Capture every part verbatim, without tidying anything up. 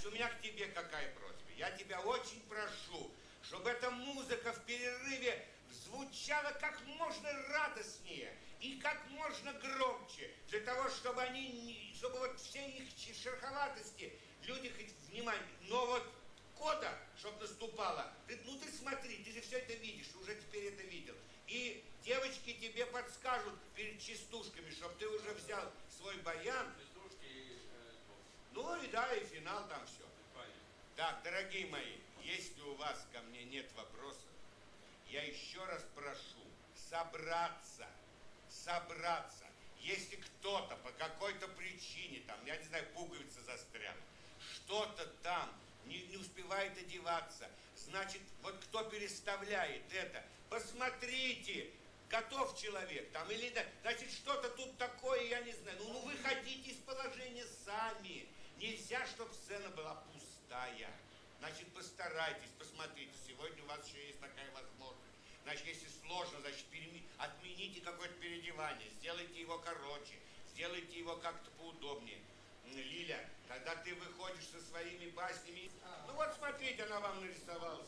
у меня к тебе какая просьба. Я тебя очень прошу, чтобы эта музыка в перерыве звучала как можно радостнее и как можно громче, для того, чтобы они, чтобы вот все их шероховатости, люди хоть внимание, но вот кода, чтобы наступала, ты, ну ты смотри, ты же все это видишь, ты уже теперь это видел. И девочки тебе подскажут перед частушками, чтобы ты уже взял свой баян. Ну и да, и финал там все. Так, дорогие мои, если у вас ко мне нет вопросов, я еще раз прошу собраться, собраться. Если кто-то по какой-то причине, там, я не знаю, пуговица застряла, что-то там не, не успевает одеваться, значит, вот кто переставляет это, посмотрите, готов человек там или да, значит, что-то тут такое, я не знаю, ну, ну выходите из положения сами. Нельзя, чтобы сцена была пустая. Значит, постарайтесь, посмотрите, сегодня у вас еще есть такая возможность. Значит, если сложно, значит, переми... отмените какое-то переодевание, сделайте его короче, сделайте его как-то поудобнее. Лиля, когда ты выходишь со своими баснями, ну вот смотрите, она вам нарисовала.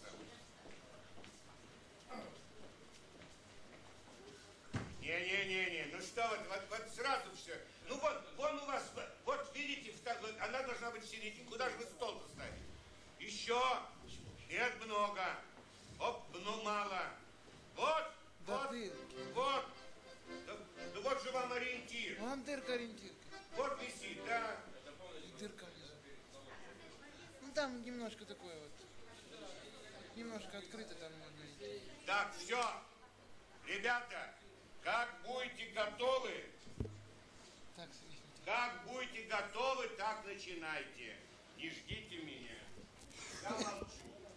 Не-не-не-не, ну что вот, вот, вот сразу все. Ну вот, вон у вас, вот видите, она должна быть в середине. Куда же вы стол ставите? Еще. Нет, много. Оп, ну мало. Вот, да вот, ты. Вот. Да, да вот же вам ориентир. Вон дырка ориентир. Вот висит, да. И дырка внизу. Ну там немножко такое вот. Немножко открыто там можно идти. Так, все. Ребята, как будете готовы, так, как будете готовы, так начинайте. Не ждите меня. Я молчу.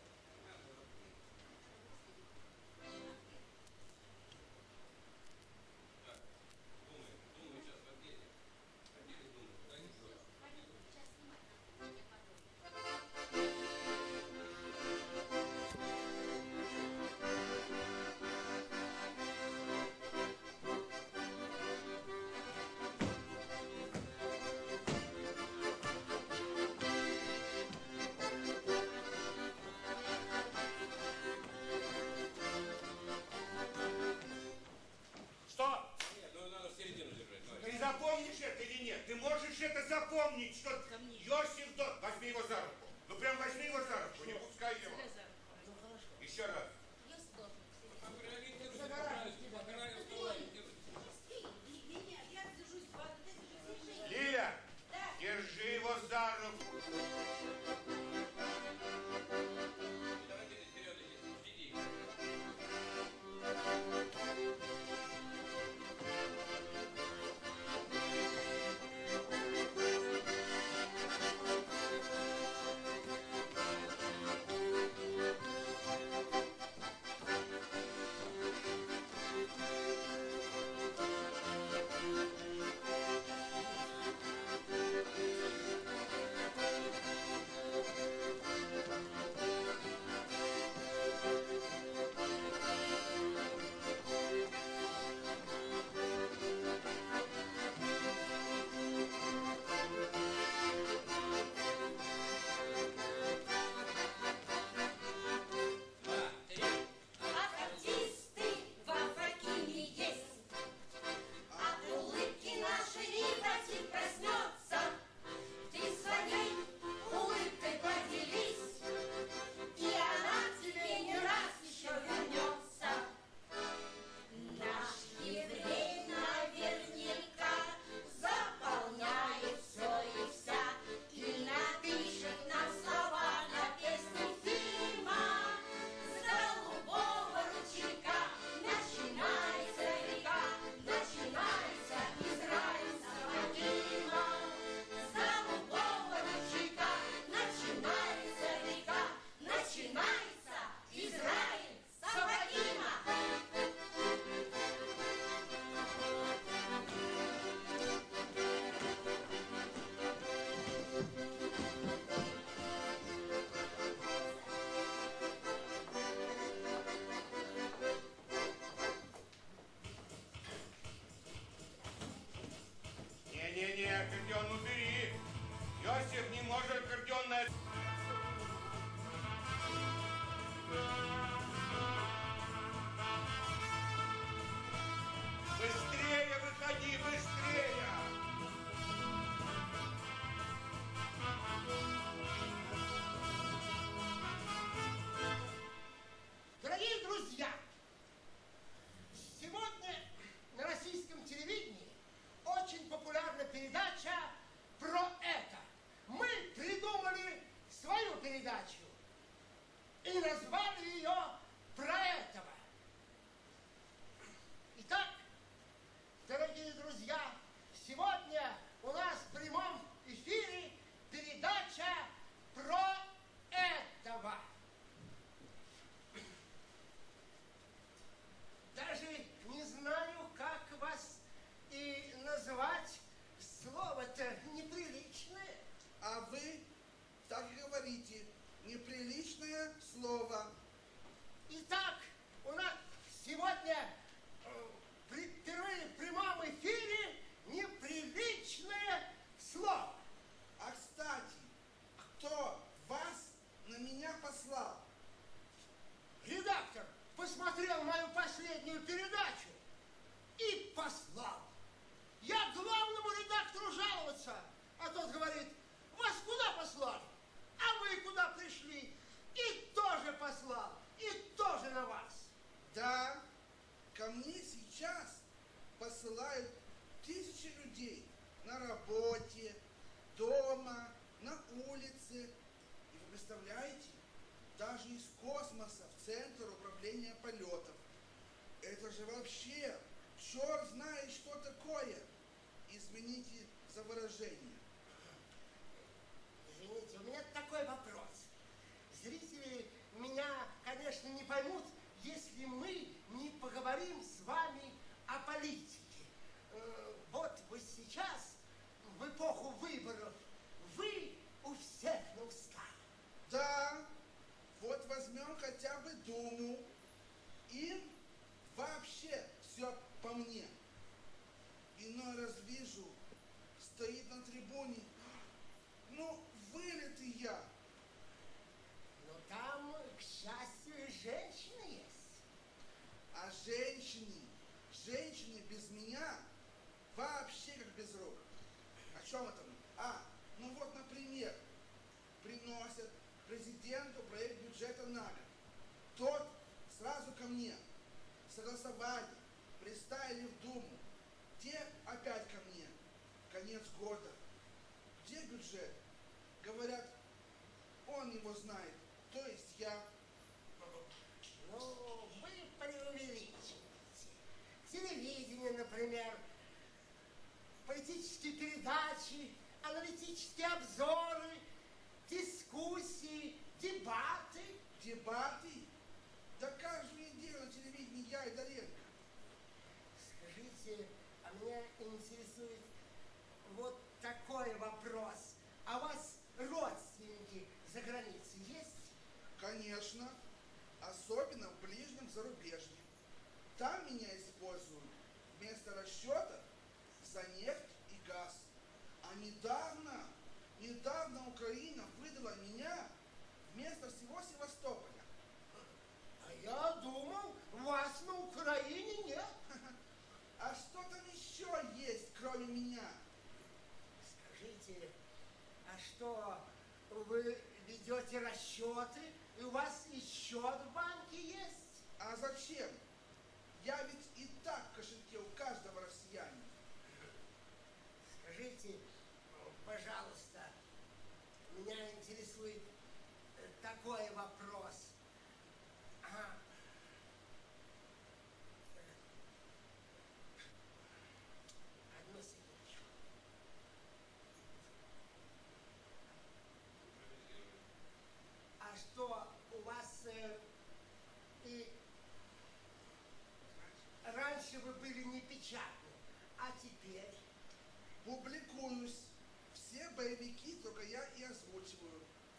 Ты запомнишь это или нет? Ты можешь это запомнить, что Йосиф Дон... Возьми его за руку. Ну прям возьми его за руку, не пускай его. Еще раз. Лиля, держи его за руку. не может горденная... Быстрее выходи, быстрее! Дорогие друзья, сегодня на российском телевидении очень популярна передача про это. Мы придумали свою передачу и назвали ее «Про этого». Итак, дорогие друзья, сегодня у нас в прямом эфире передача «Про этого». Даже не знаю, как вас и назвать. Слово-то неприличное. А вы так и говорите. Неприличное слово. Итак, у нас сегодня э, при, впервые в прямом эфире неприличное слово. А кстати, кто вас на меня послал? Редактор посмотрел мою последнюю передачу и послал. Я главному редактору жаловаться, а тот говорит: вас куда послали? А вы куда пришли? И тоже послал, и тоже на вас. Да, ко мне сейчас посылают тысячи людей на работе, дома, на улице. И вы представляете, даже из космоса в Центр управления полетов. Это же вообще черт знает, что такое. Извините за выражение. Извините, у меня такой вопрос. Зрители меня, конечно, не поймут, если мы не поговорим с вами о политике. Э, Вот вы сейчас, в эпоху выборов, вы у всех на устах. Да, вот возьмем хотя бы Думу. Им вообще все по мне. Иной раз вижу, стоит на трибуне, ну, вылитый я. Но там, к счастью, и женщины есть. А женщины, женщины без меня вообще как без рук. О чем это мы? А, ну вот, например, приносят президенту проект бюджета на год. Тот сразу ко мне. Согласовали, представили в Думу. Те опять ко мне. Конец года. Где бюджет? Говорят, он его знает. То есть я. Ну, вы преувеличиваете. Телевидение, например, политические передачи, аналитические обзоры, дискуссии, дебаты. Дебаты? Да каждую неделю на телевидении я и Доленко. Скажите, а меня интересует вот такой вопрос. А у вас родственники за границей есть? Конечно. Особенно в ближнем зарубежье. Там меня используют вместо расчета за нефть и газ. А недавно, недавно Украина выдала меня вместо всего Севастополя. А я думал, вас на Украине нет. А что там еще есть, кроме меня? Скажите, а что, вы ведете расчеты, и у вас и счет в банке есть? А зачем? Я ведь и так в кошельке у каждого россиянина. Скажите, пожалуйста, меня интересует такой вопрос. Ага. Одну секундочку. А что, у вас э, и раньше вы были не печатны, а теперь? Публикуюсь. Все боевики только я и озвучиваю.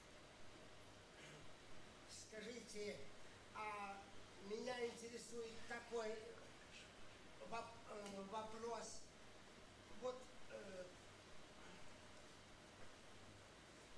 Скажите, а меня интересует такой воп- э, вопрос. Вот э,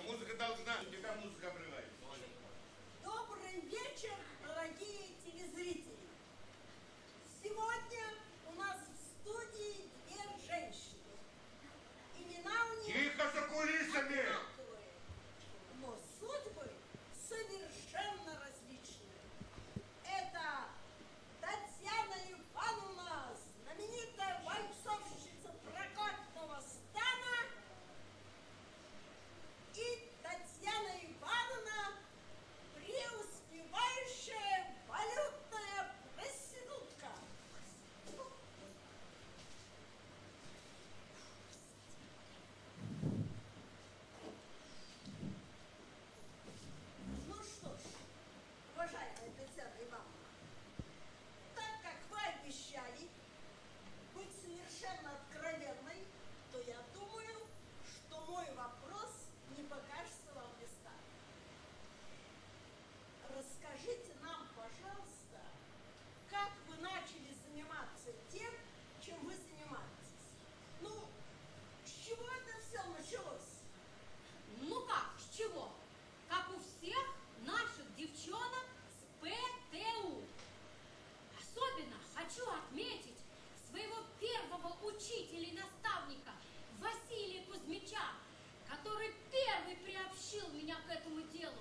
музыка. Музыка должна. Когда музыка обрывается. Добрый вечер, дорогие телезрители. Сегодня у нас в студии две женщины. Имена у них Тихо за кулисами! одинаковые, но судьбы совершенно различные. Это Татьяна Ивановна, знаменитая вальцовщица прокатного стана, и Татьяна Ивановна, преуспевающая валютная проститутка. Ну что ж, уважаемая Татьяна Ивановна, так как вы обещали быть совершенно откровенной, то я думаю, что мой вопрос не покажется вам бестактным. Расскажите нам, пожалуйста, как вы начали заниматься тем, чем вы занимаетесь? Ну, с чего это все началось? Ну как, с чего? Как у всех наших девчонок с П Т У. Особенно хочу отметить своего первого учителя и наставника Василия Кузьмича, который первый приобщил меня к этому делу.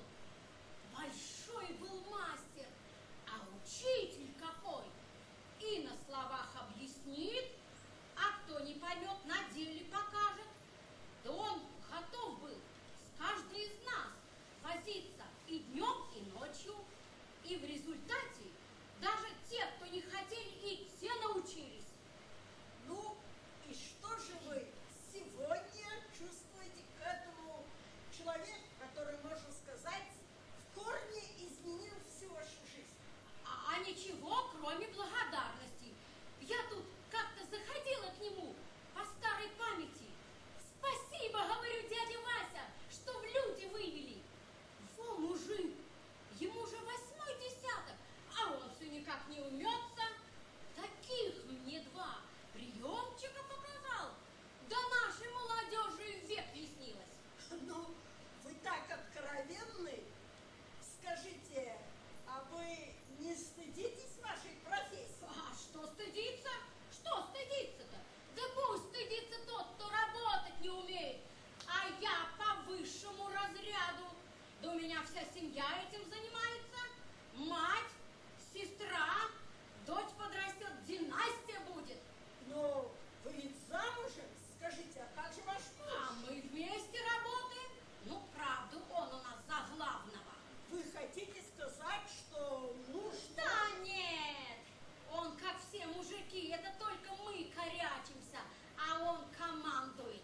Большой был мастер, а учитель какой! И на словах объяснит, а кто не поймет, на деле покажет. Да он готов был с каждой из нас возиться и днем, и ночью. И в результате даже те, кто не хотели, и те научились. Ну, и что же вы сегодня чувствуете к этому человеку, который, можно сказать, в корне изменил всю вашу жизнь? А, а ничего, кроме благодарности. Я тут как-то заходила к нему по старой памяти. Спасибо, говорю, дядя Вася, что в люди вывели. Во, мужик, ему уже восьмой десяток, а он все никак не умется. Таких мне два приемчика показал. Да нашей молодежи век не снилось. Ну, вы так откровенны. Скажите, а вы не стыдитесь вашей профессии? А что стыдиться? Что стыдиться-то? Да пусть стыдится тот, кто работать не умеет. А я по высшему разряду. Да у меня вся семья этим занимается. Мать, сестра, дочь подрастет, династия будет. Но вы ведь замужем? Скажите, а как же ваш муж? А мы вместе работаем. Ну, правду, он у нас за главного. Вы хотите сказать, что муж... Да нет, он как все мужики, это только мы корячимся, а он командует.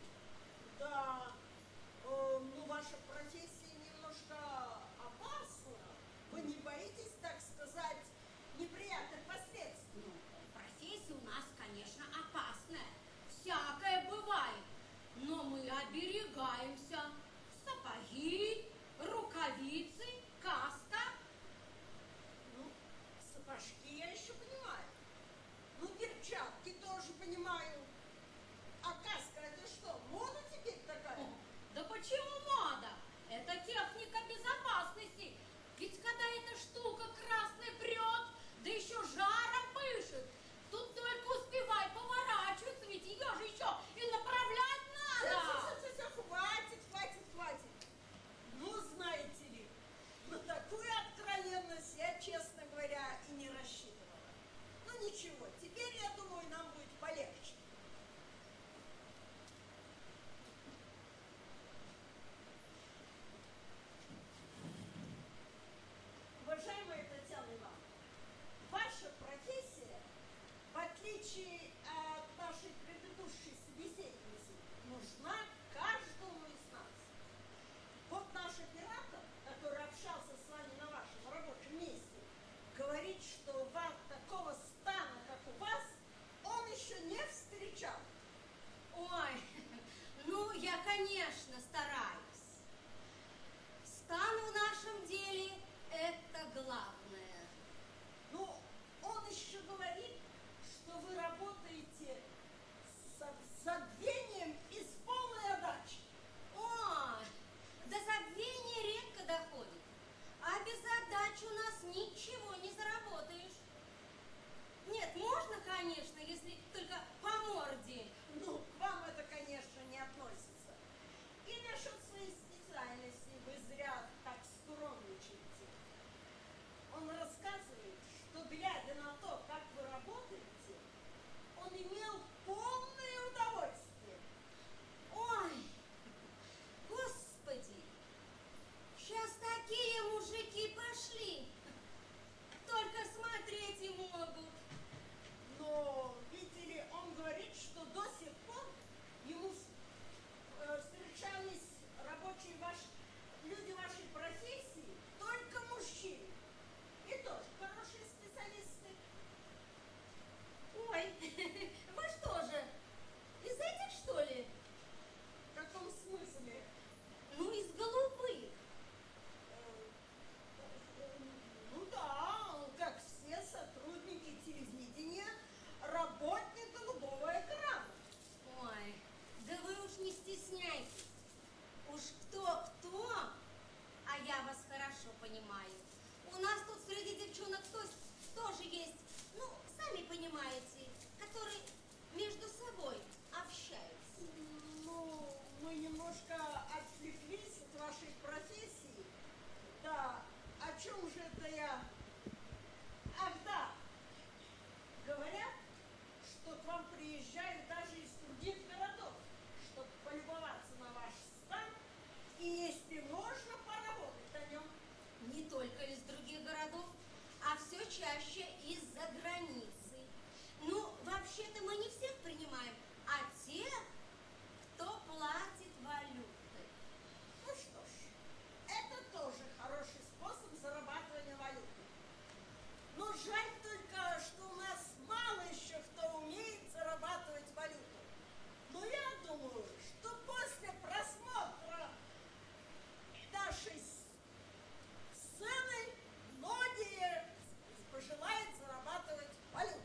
Да, э, ну ваша профессия немножко опасна. Вы не боитесь, так сказать, неприятных последствий? Ну, профессия у нас, конечно, опасная. Всякое бывает. Но мы оберегаемся. Сапоги, рукавицы, каска. Ну, сапожки я еще понимаю. Ну, перчатки тоже понимаю. А каска это что, мода теперь такая? О, да почему мода? Это техника безопасности. Ведь когда эта штука красная прет, да еще жаром пышет, тут только успевай поворачиваться, ведь ее же еще и направлять надо. Все, все, все, все, хватит, хватит, хватит. Ну, знаете ли, на такую откровенность я, честно говоря, и не рассчитывала. Ну, ничего, теперь, я думаю, нам будет полегче. Уважаемая Татьяна Ивановна, ваша профессия, в отличие от нашей предыдущей собеседницы, нужна каждому из нас. Вот наш оператор, который общался с вами на вашем рабочем месте, говорит, что вам такого стана, как у вас, он еще не встречал. Ой, ну я, конечно, стараюсь. Стан в нашем деле – это главное. Ну, он еще говорит, что вы работаете понимаете, которые между собой общаются? Ну, мы немножко отвлеклись от вашей профессии. Да, о чем же это я? Ах, да. Говорят, что к вам приезжают даже из других городов, чтобы полюбоваться на ваш стан и, если можно, поработать на нем. Не только из других городов, а все чаще из-за границы. Ну, вообще-то мы не всех принимаем, а тех, кто платит валютой. Ну что ж, это тоже хороший способ зарабатывания валюты. Но жаль только, что у нас мало еще кто умеет зарабатывать валюту. Но я думаю, что после просмотра нашей сцены многие пожелают зарабатывать валюту.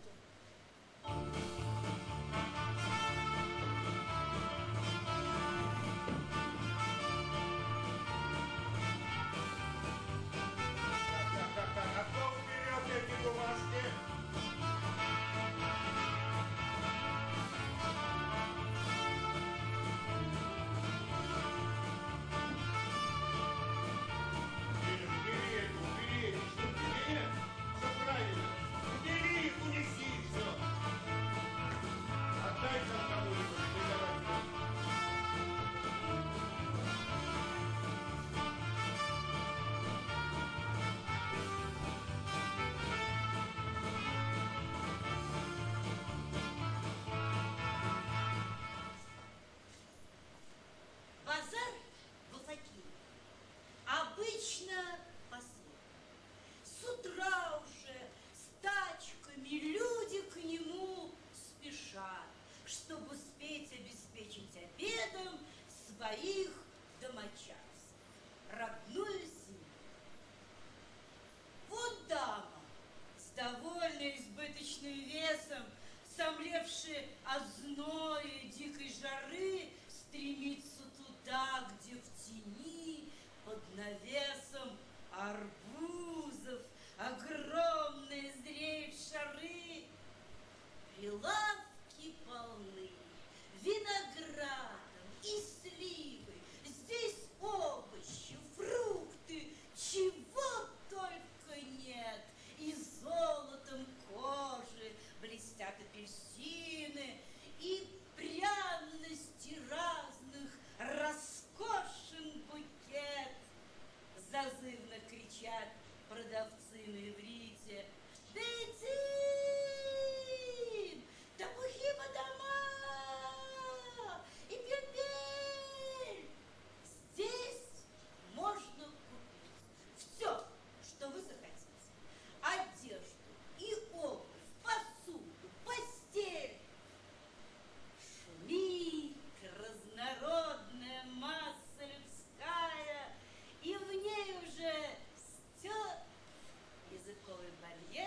Так, так, так, а кто уберет эти бумажки? Убери, убери это, убери эти штуки. Нет, все правильно. Убери их, унеси, все. Отдай там кому-нибудь, ты давай сюда. Базар Балзакин обычно по-своему. С утра уже с тачками люди к нему спешат, чтобы успеть обеспечить обедом своих домочадцев, родную семью. Вот дама с довольно избыточным весом, сомлевшая от зноя и дикой жары, стремится туда, где в тени, под навесом арбузов, огромные зреют шары. Прилавки полны виноградом и сливой. Здесь овощи, фрукты, чего только нет. И золотом кожи блестят апельсины, и пряности разных роскошен букет. Зазывно кричат продавцы на иврите: «Дитим! Тапухи дома! И пепель!» Здесь можно купить все, что вы захотите. Одежду и обувь, посуду, постель. Шумит разнородная масса людская, и в ней уже стер языковый барьер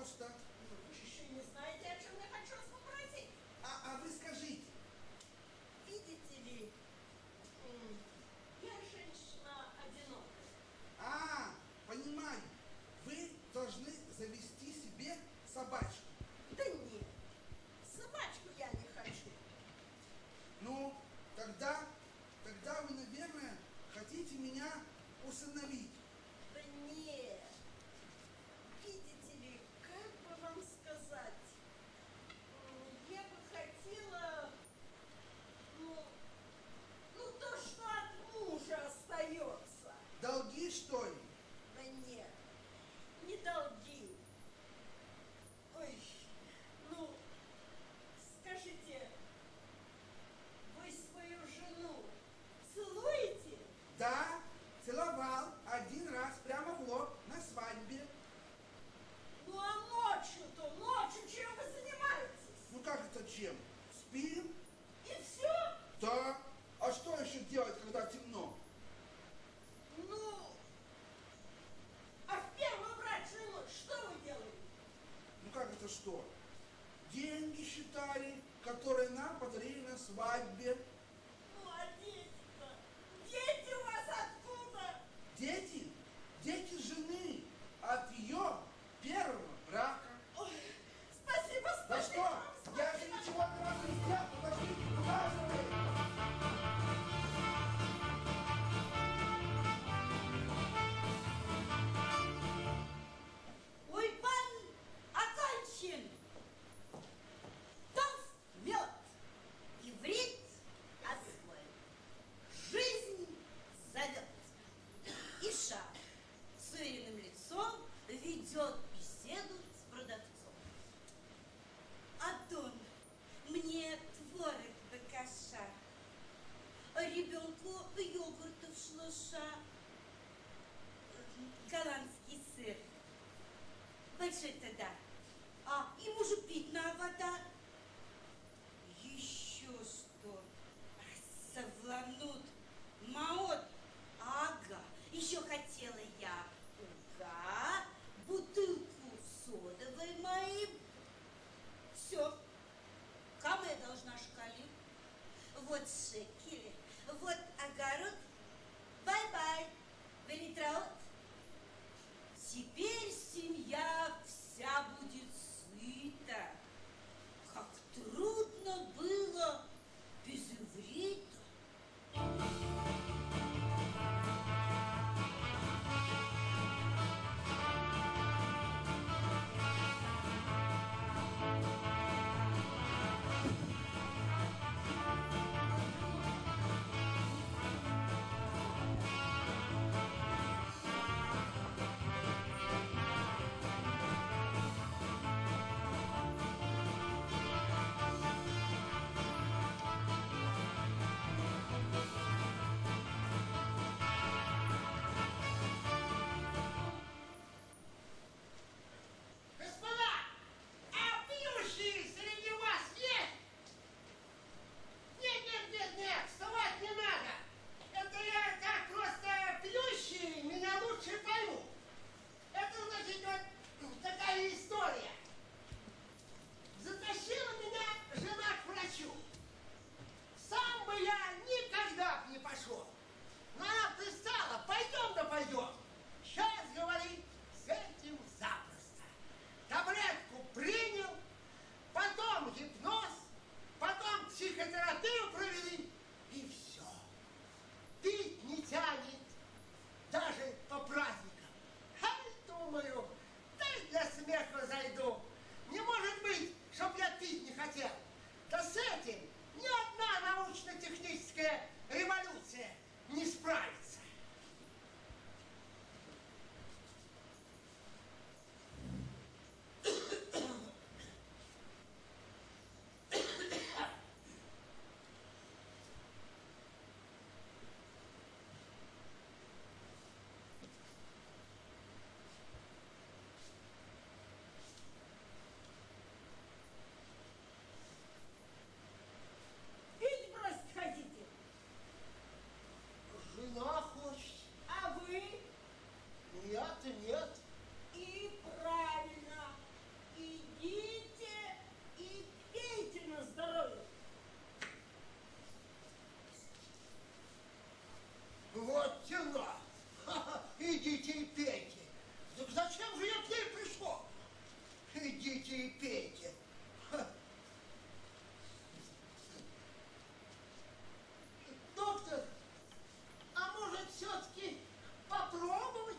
пожалуйста. Ну, вы же еще не знаете, о чем я хочу вас попросить. А, а вы скажите. Видите ли, м, я женщина одинокая. А, понимаю. Вы должны завести себе собачку. Да нет, собачку я не хочу. Ну, тогда, тогда вы, наверное, хотите меня усыновить. Да нет. Видите ли, как бы вам сказать, м, я бы хотела, ну, ну то, что от мужа остается. Долги, что ли? Да нет, не долги. Ой, ну, скажите, вы свою жену целуете? Да, целовал один раз прямо в лоб на свадьбе. Ну а ночью-то, ночью чем вы занимаетесь? Ну как это чем? Спим? И все? Да. А что еще делать, когда темно? Ну, а в первую брачную ночь что вы делаете? Ну как это что? Деньги считали, которые нам подарили на свадьбе. Ну а дети-то? Дети у вас откуда? Дети? Дети жены от ее первого брака. Ой, спасибо, Да спасибо. что? вам, Я же спасибо. ничего для вас не сделал. Подождите, куда же вы? Ой, пан окончен. Толст мед. Иврит освоен. Жизнь зовет. Иша с уверенным лицом ведет беседу с продавцом. Адон, мне творог бекаша, ребенку йогуртов шлоша, голландский сыр. Большой тогда. А, и мужу питная вода. Еще что? Савланут, маот, ага. Еще хотела я уга, бутылку содовой моей. Все. Кому я должна шкалить? Вот шекели, вот огород. Бай-бай. Велитраут. Теперь семья вся будет сыта. и пейте. Ха. Доктор, а может все-таки попробовать?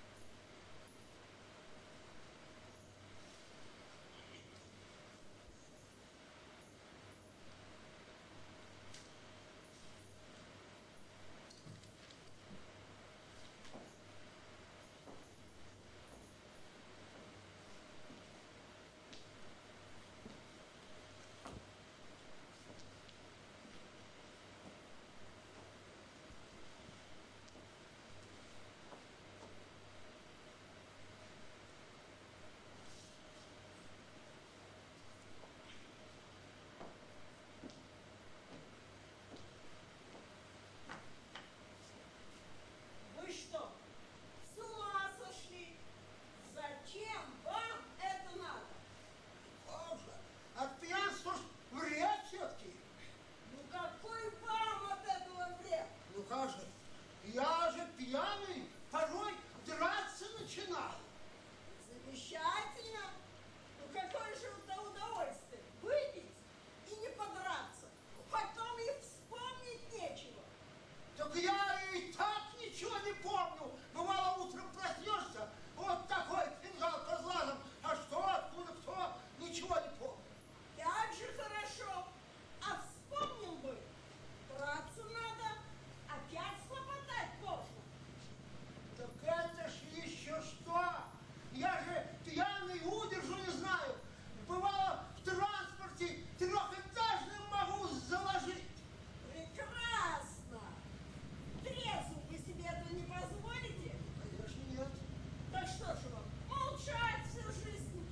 Вы что, с ума сошли? Зачем вам это надо? Боже, от пьянства ж вред все-таки. Ну какой вам от этого вред? Ну как же, я же пьяный, порой драться начинал. Замечательно. Ну какое же это удовольствие? Выпить и не подраться. Потом и вспомнить нечего. Так я и так ничего не помню. Бывало, утром проснешься, вот такой фингал под глазом. А что, откуда, кто, ничего не помню. Как же хорошо. А вспомнил бы. Драться надо. Опять хлопотать можно. Так это ж еще что? Я же пьяный удержу не знаю. Бывало, в транспорте трехэтажным могу заложить. Прекрасно. Трезвым вы себе этого не позволите? Конечно, нет. Так что же вам, молчать всю жизнь?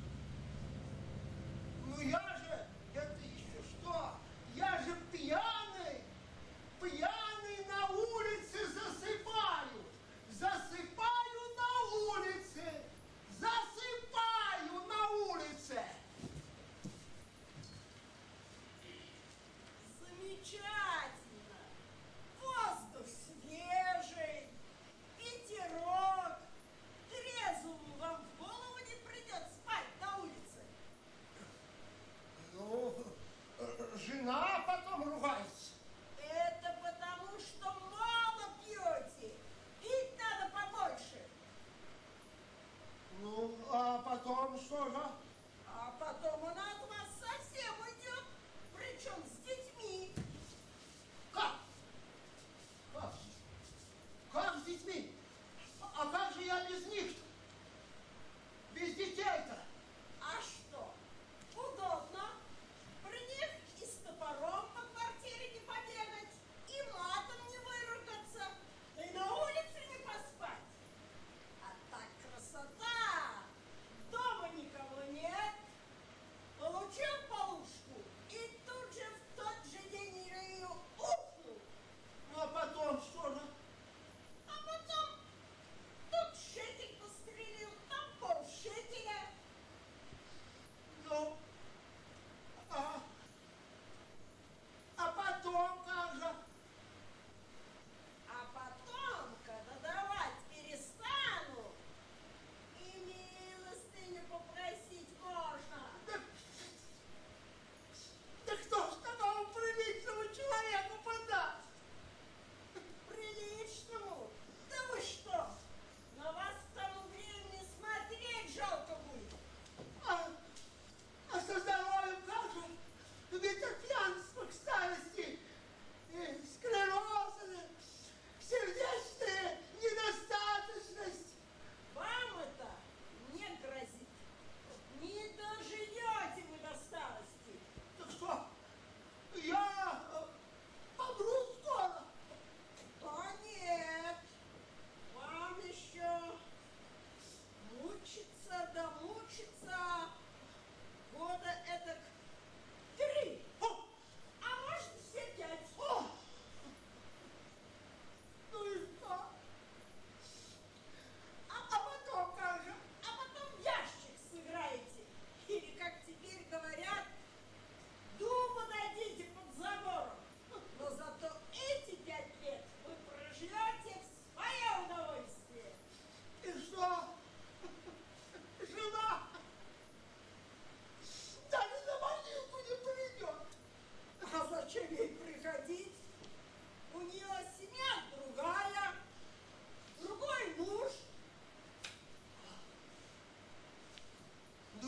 Ну я же, это еще что? Я же пьяный, пьяный на улице засыпаю, засыпаю на улице, засыпаю на улице. Замечательно. Воздух свежий, ветерок. Трезвому вам в голову не придет спать на улице. Ну, жена потом ругается. Это потому, что мало пьете. Пить надо побольше. Ну, а потом что же? А потом она от вас совсем уйдет. Причем с детьми. Как? Как? Как с детьми? А как же я без них-то? Без детей-то? А что? Удобно. При них и с топором по квартире не побегать, и матом не выругаться, да и на улице не поспать. А так красота! Дома никого нет. Получил полушку и тут же в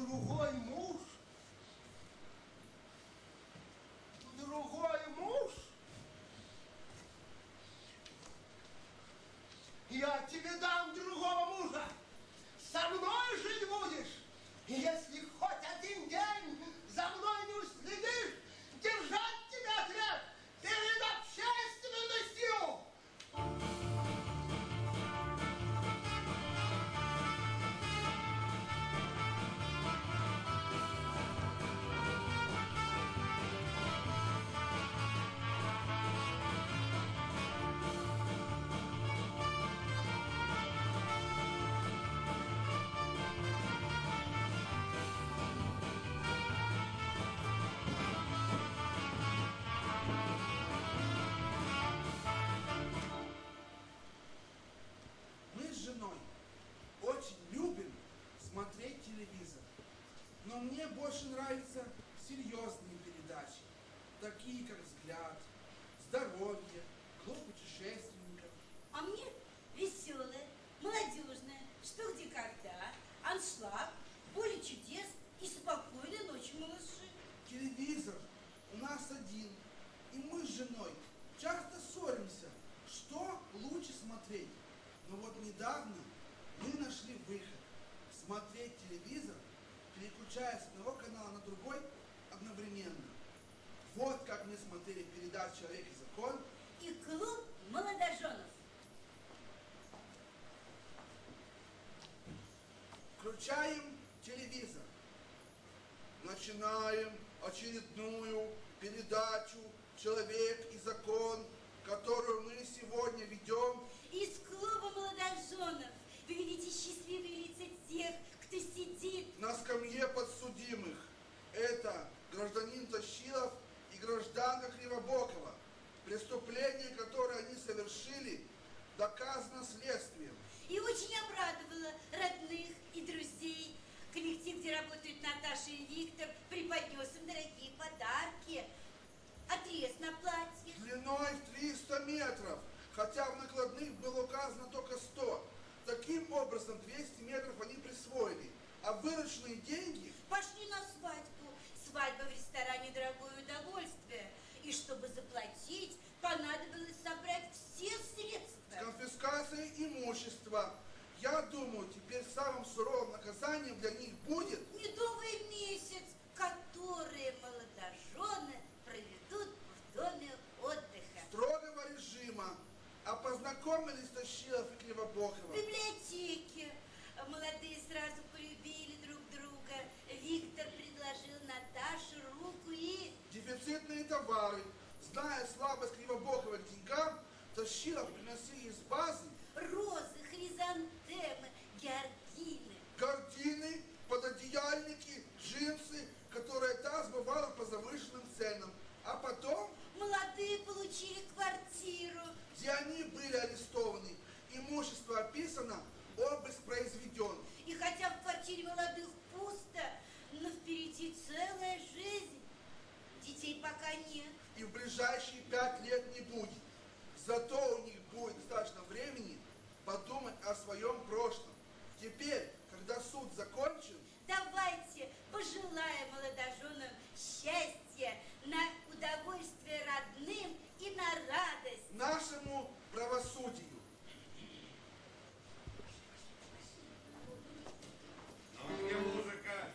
другой муж, другой муж, я тебе дам другого мужа, со мной жить будешь, и если хоть один день за мной не уследишь, держать тебя отряд перед общественностью. Мы с женой очень любим смотреть телевизор, но мне больше нравятся серьезные передачи, такие как «Взгляд», «Здоровье», «Клуб путешественников». А мне веселая, молодежная, что где когда, аншлаг, поле чудес и спокойной ночи, малыши. Телевизор у нас один, и мы с женой часто ссоримся, что лучше смотреть. Но вот недавно мы нашли выход – смотреть телевизор, переключая с одного канала на другой одновременно. Вот как мы смотрели передачу «Человек и закон» И клуб молодоженов. Включаем телевизор. Начинаем очередную передачу «Человек и закон», которую мы сегодня ведем. Из клуба молодоженов вы видите счастливые лица тех, кто сидит На скамье подсудимых. Это гражданин Тащилов и гражданка Кривобокова. Преступление, которое они совершили, доказано следствием. и очень обрадовала родных и друзей. Коллектив, где работают Наташа и Виктор, преподнес им дорогие подарки. Отрез на платье. Длиной в триста метров, хотя в накладных было указано только сто. Таким образом, двести метров они присвоили, а вырученные деньги... Пошли на свадьбу. Свадьба в ресторане – дорогое удовольствие. И чтобы заплатить, понадобилось собрать все средства. С конфискацией имущества. Я думаю, теперь самым суровым наказанием для них будет... Медовый месяц, который молодожены проведут в доме отдыха. строгого режима. А познакомились Тащилов и В Кривобокова. библиотеке. Молодые сразу полюбили друг друга. Виктор предложил Наташе руку и... Дефицитные товары. Зная слабость Кривобокова к деньгам, Тащилов приносили из базы Розы, хризантемы, георгины. гардины, пододеяльники, джинсы, которые та сбывала по завышенным ценам. А потом, Молодые получили квартиру. где они были арестованы, имущество описано, обыск произведен. И хотя в квартире молодых пусто, но впереди целая жизнь. Детей пока нет. И в ближайшие пять лет не будет. Зато у них будет достаточно времени подумать о своем прошлом. Теперь, когда суд закончен, Давайте пожелаем молодоженам счастья, на удовольствие родным и на радость. нашему правосудию. Ну, где музыка?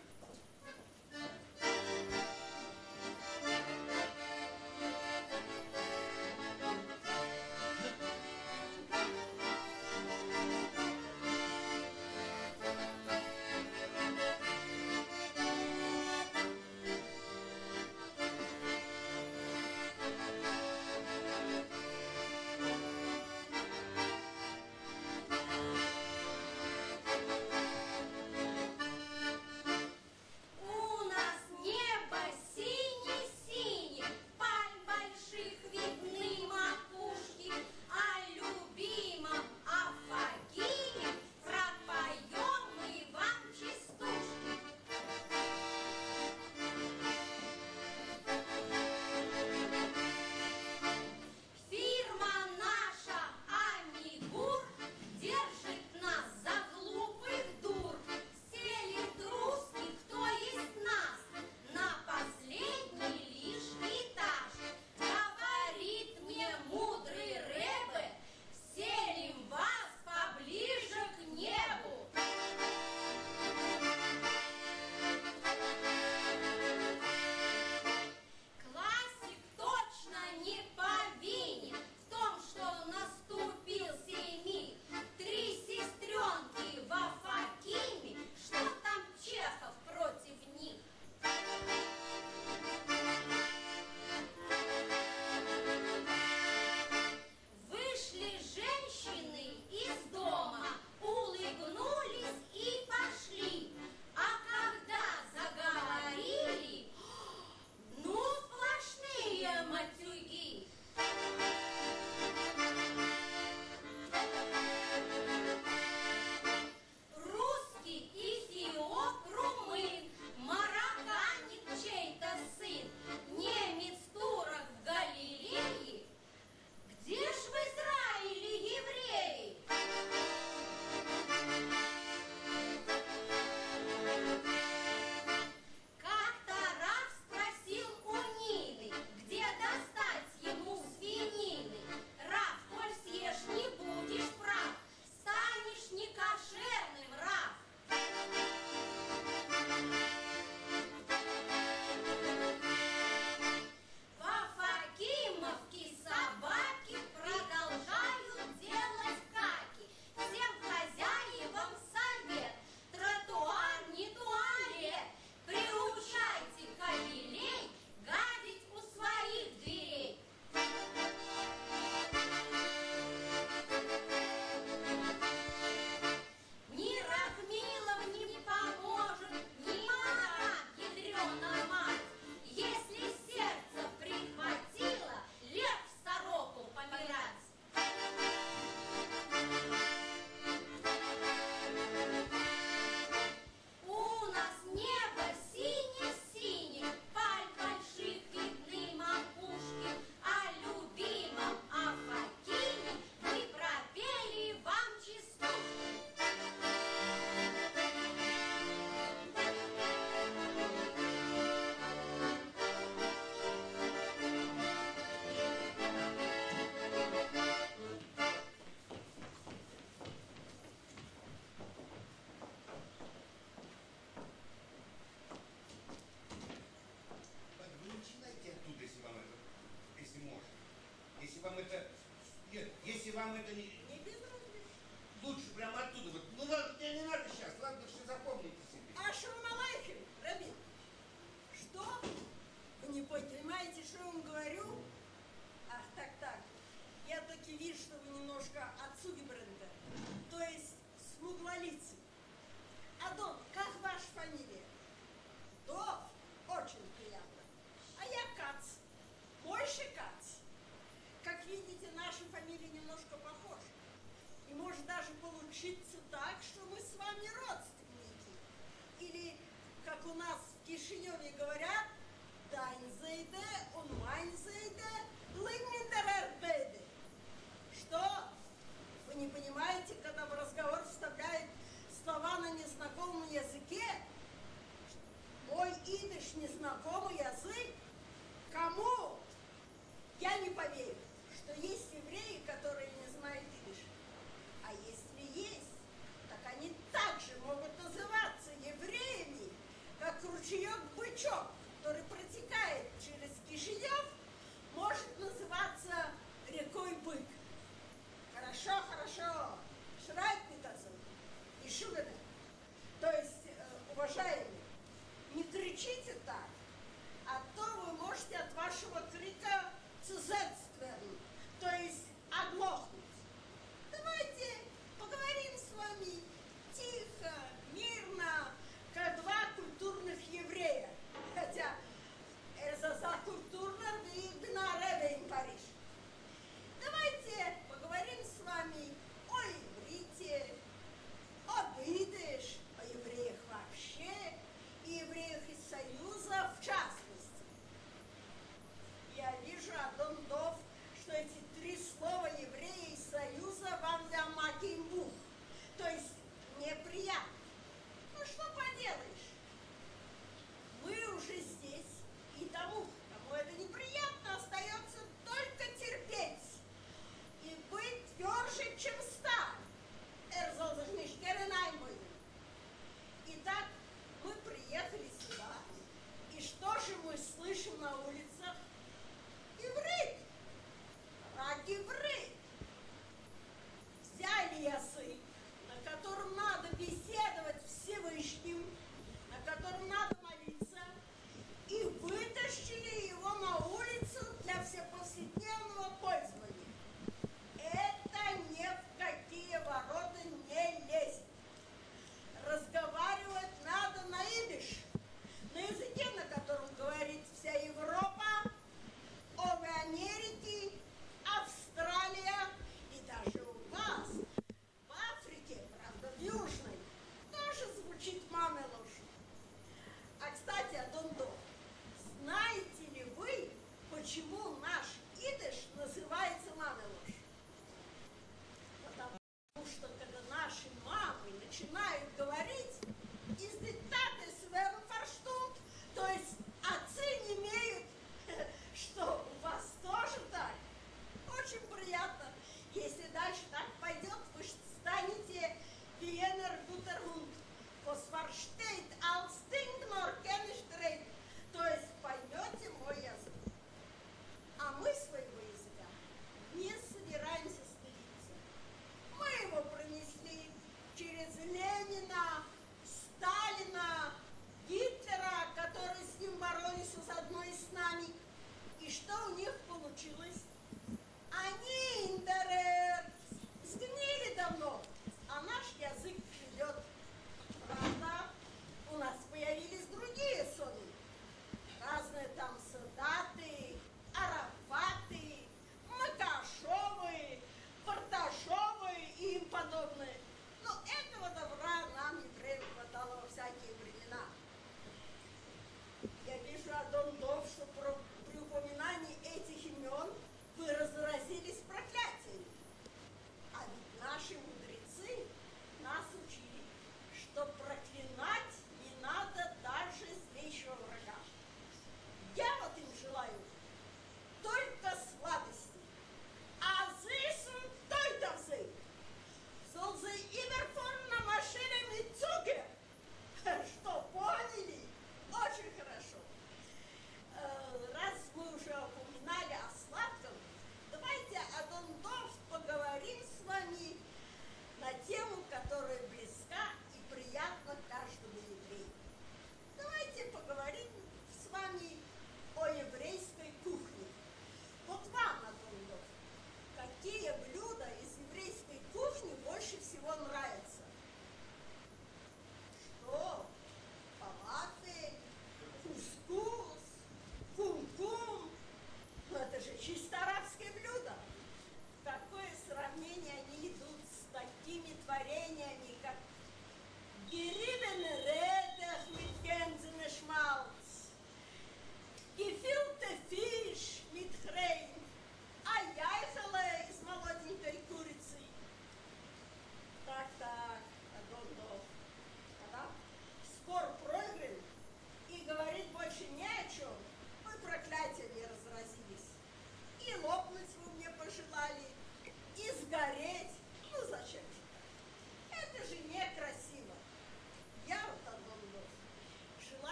у нас в Кишиневе говорят, «Дайнзейде, унмайнзейде, лыгминдерербейде». Что? Вы не понимаете, когда в разговор вставляют слова на незнакомом языке? Мой идиш незнакомый язык? Кому? Я не поверю, что есть евреи, которые не знают идиш. А если есть, так они также могут называться евреями, как ручеек-бычок, который протекает через Кишинев, может называться рекой Бык. Хорошо, хорошо. Шрайт-Питазон и Шугана. То есть, э, уважаемые, не кричите так, а то вы можете от вашего крика цузетствен, то есть оглохнуть. Давайте поговорим с вами тихо, мирно, как два культурных еврея. Хотя Эльзаса культурно и Бенаребе in Париж. Давайте поговорим с вами о иврите, об идиш, о евреях вообще и евреях из Союза в частности. Я вижу, Адон Дов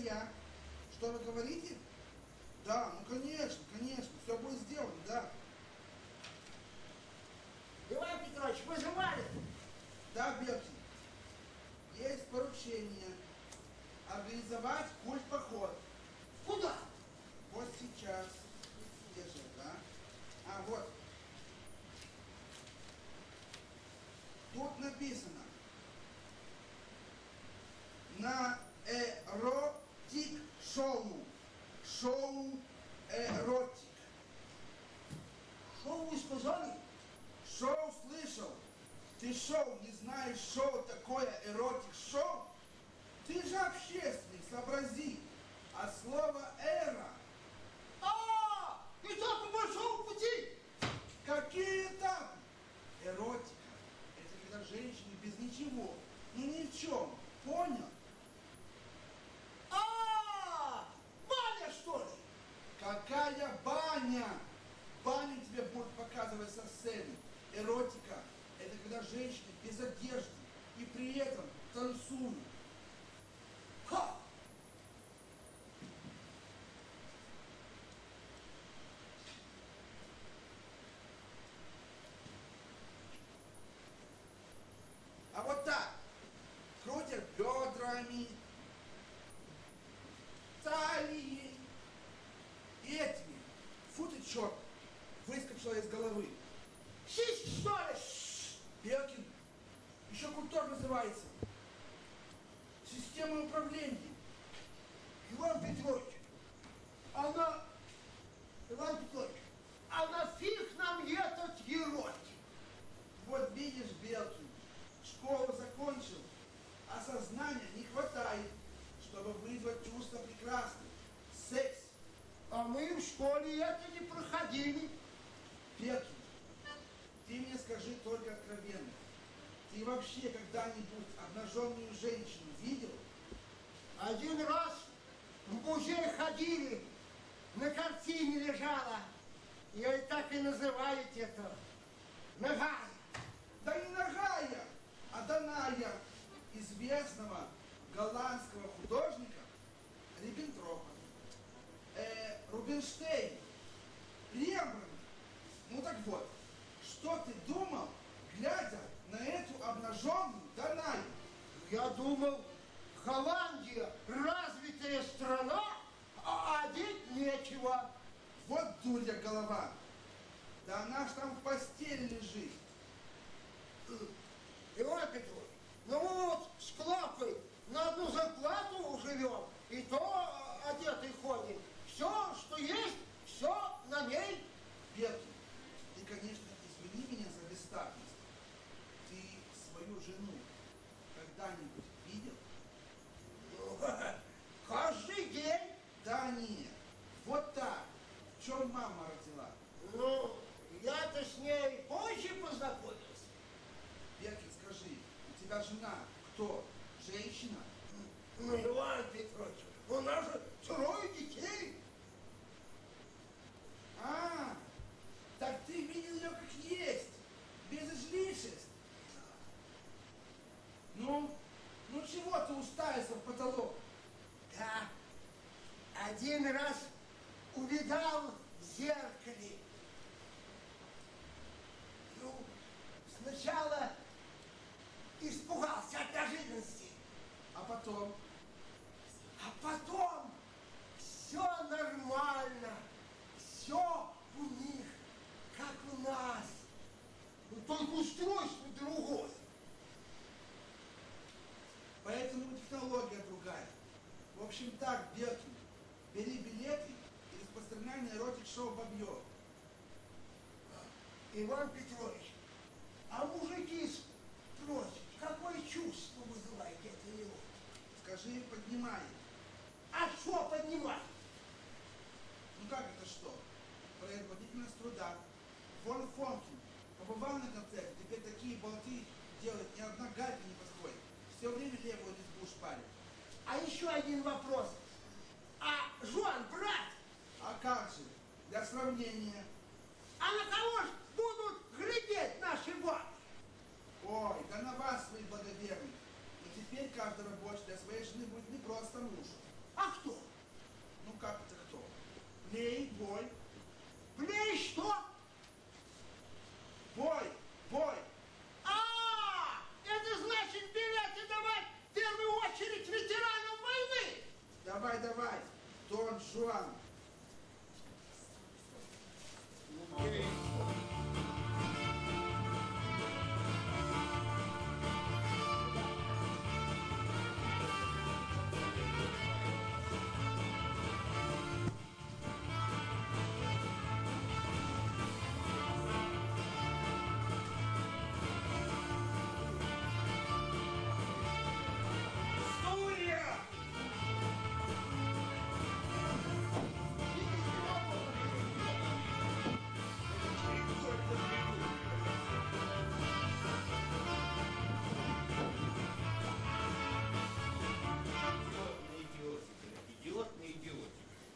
я. Что вы говорите? Да, ну конечно, конечно, все будет сделано, да. Иван Петрович, вызывали? Да, Белкин. Есть поручение организовать культ-поход. Куда? Вот сейчас. Где же, да? А, вот. Тут написано. На эротик-шоу. Шоу эротик. Что вы сказали? Шоу слышал? Ты шоу не знаешь, шоу такое эротик-шоу? Ты же общественник, сообрази. А слово эра. А, этапы большого пути. Какие этапы? Эротика. Это когда женщина без ничего, ну ни в чем. Понял? А, баня, что ли? Какая баня? Баню тебе будут показывать со сцены. Эротика – это когда женщины без одежды и при этом танцуют. Ха! А вот так. Крутят бедрами, талией и этими. Фу ты, черт, выскочила из головы. Сиськи, что ли? Белкин, еще культур называется. Система управления. Иван Петрович, она... Иван Петрович, а нафиг нам этот еротик? Вот видишь, Белкин, школу закончил, а сознания не хватает, чтобы вызвать чувство прекрасное. Секс. А мы в школе это не проходили. Белкин, ты мне скажи только откровенно. Ты вообще когда-нибудь обнаженную женщину видел? Один раз в музей ходили, на картине лежала. Ее и так и называют это. Нагая. Да не нагая, а Даная, известного голландского художника Риббентропа, э, Рубинштейн, Рембрандт. Ну так вот, что ты думал, глядя на эту обнаженную Данаю? Я думал, Голландия развитая страна, а одеть нечего. Вот дурья голова. Да она ж там в постели лежит. Иван Петрович, ну вот с Клапой на одну зарплату живем, и то одетый ходим. Все, что есть, все на ней. Белкин, ты, конечно, извини меня за бестактность. Ты свою жену когда-нибудь видел? Ну, каждый день. Да нет, вот так. В чем мама родила? Ну, я-то с ней позже познакомился. Белкин, скажи, у тебя жена кто? Женщина? Ну, Иван Петрович, у нас же трое детей. А, так ты видел ее как есть, без излишеств. Ну, ну чего ты уставился в потолок? Да, один раз увидал в зеркале. Ну, сначала испугался от неожиданности, А потом? а потом все нормально, все у них как у нас, ну, только устройство другое. Поэтому технология другая. В общем так, Белкин, бери билеты и распространяй на эротик-шоу бабье. Иван Петрович, а мужики спросят, какое чувство вызывает это его? Скажи им, поднимай. А что поднимать? Ну как это что? Производительность труда. Фон Фонкин побывал на концерте, теперь такие болты делает, ни одна гайка не подходит. Все время левую лесбу шпарит. А еще один вопрос. А Жуан брат? А как же? Для сравнения. А на кого ж будут глядеть наши бабы? Ой, да на вас, свои благоверные. Но теперь каждый рабочий для своей жены будет не просто муж. А А кто? Ну как это кто? Плейбой. Плей что? Бой, бой. А, это значит билеты давать в первую очередь ветеранам войны. Давай, давай, Дон Жуан. Идиотный идиотик.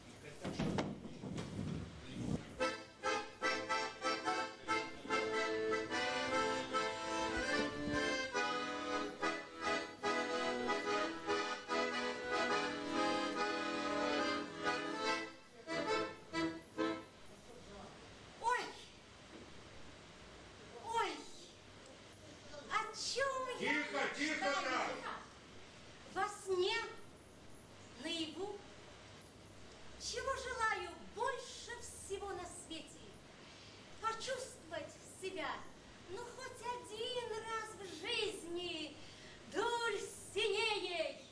Ой! Ой! О чем я Тихо, тихо мечтаю? там! Во сне, наяву, чего желаю больше всего на свете? Почувствовать себя, ну, хоть один раз в жизни Дульсинеей.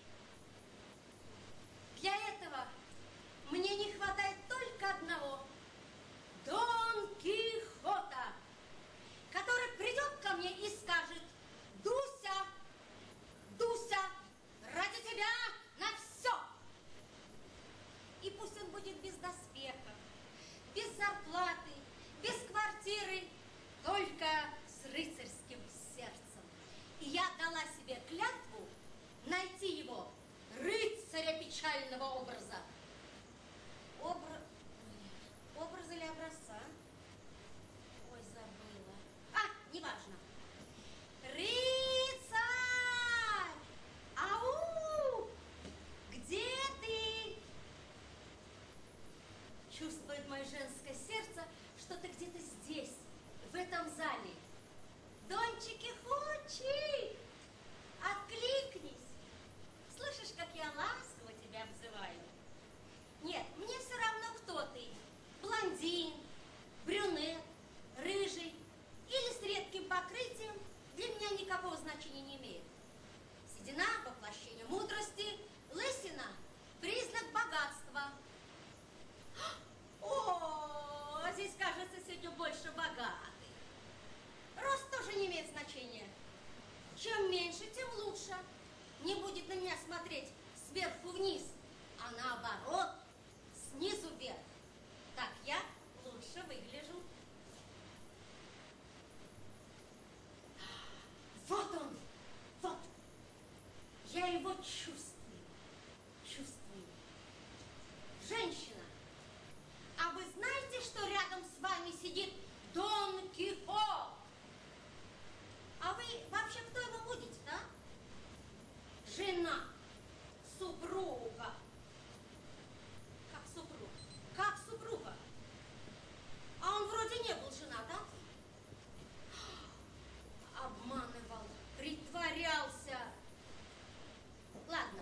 Для этого мне не хватает только одного — Дон Кихота, который придет ко мне и скажет: Дуся, Дуся, ради тебя на все. И пусть он будет без доспехов, без зарплаты, без квартиры, только с рыцарским сердцем. И я дала себе клятву найти его, рыцаря печального образа. Обра... Образа или образца? Ой, забыла. А, неважно. Рыцарь! Ау! Где ты? Чувствует мое женское сердце, что ты где-то здесь, в этом зале. Дончики-хучи! Откликнись! Слышишь, как я ласково тебя обзываю? Нет, мне все равно, кто ты. Блондин, брюнет, рыжий или с редким покрытием, для меня никакого значения не имеет. Седина — воплощение мудрости, лысина — признак богатства. О, здесь, кажется, сегодня больше богатый. Рост тоже не имеет значения. Чем меньше, тем лучше. Не будет на меня смотреть сверху вниз, а наоборот, снизу вверх. Так я лучше выгляжу. Вот он, вот. Я его чувствую, чувствую. Женщина, а вы знаете, что рядом с вами сидит Дон Кихот? А вы вообще кто его будете, да? Жена, супруга. Как супруга? Как супруга? А он вроде не был женат, да? Обманывал, притворялся. Ладно.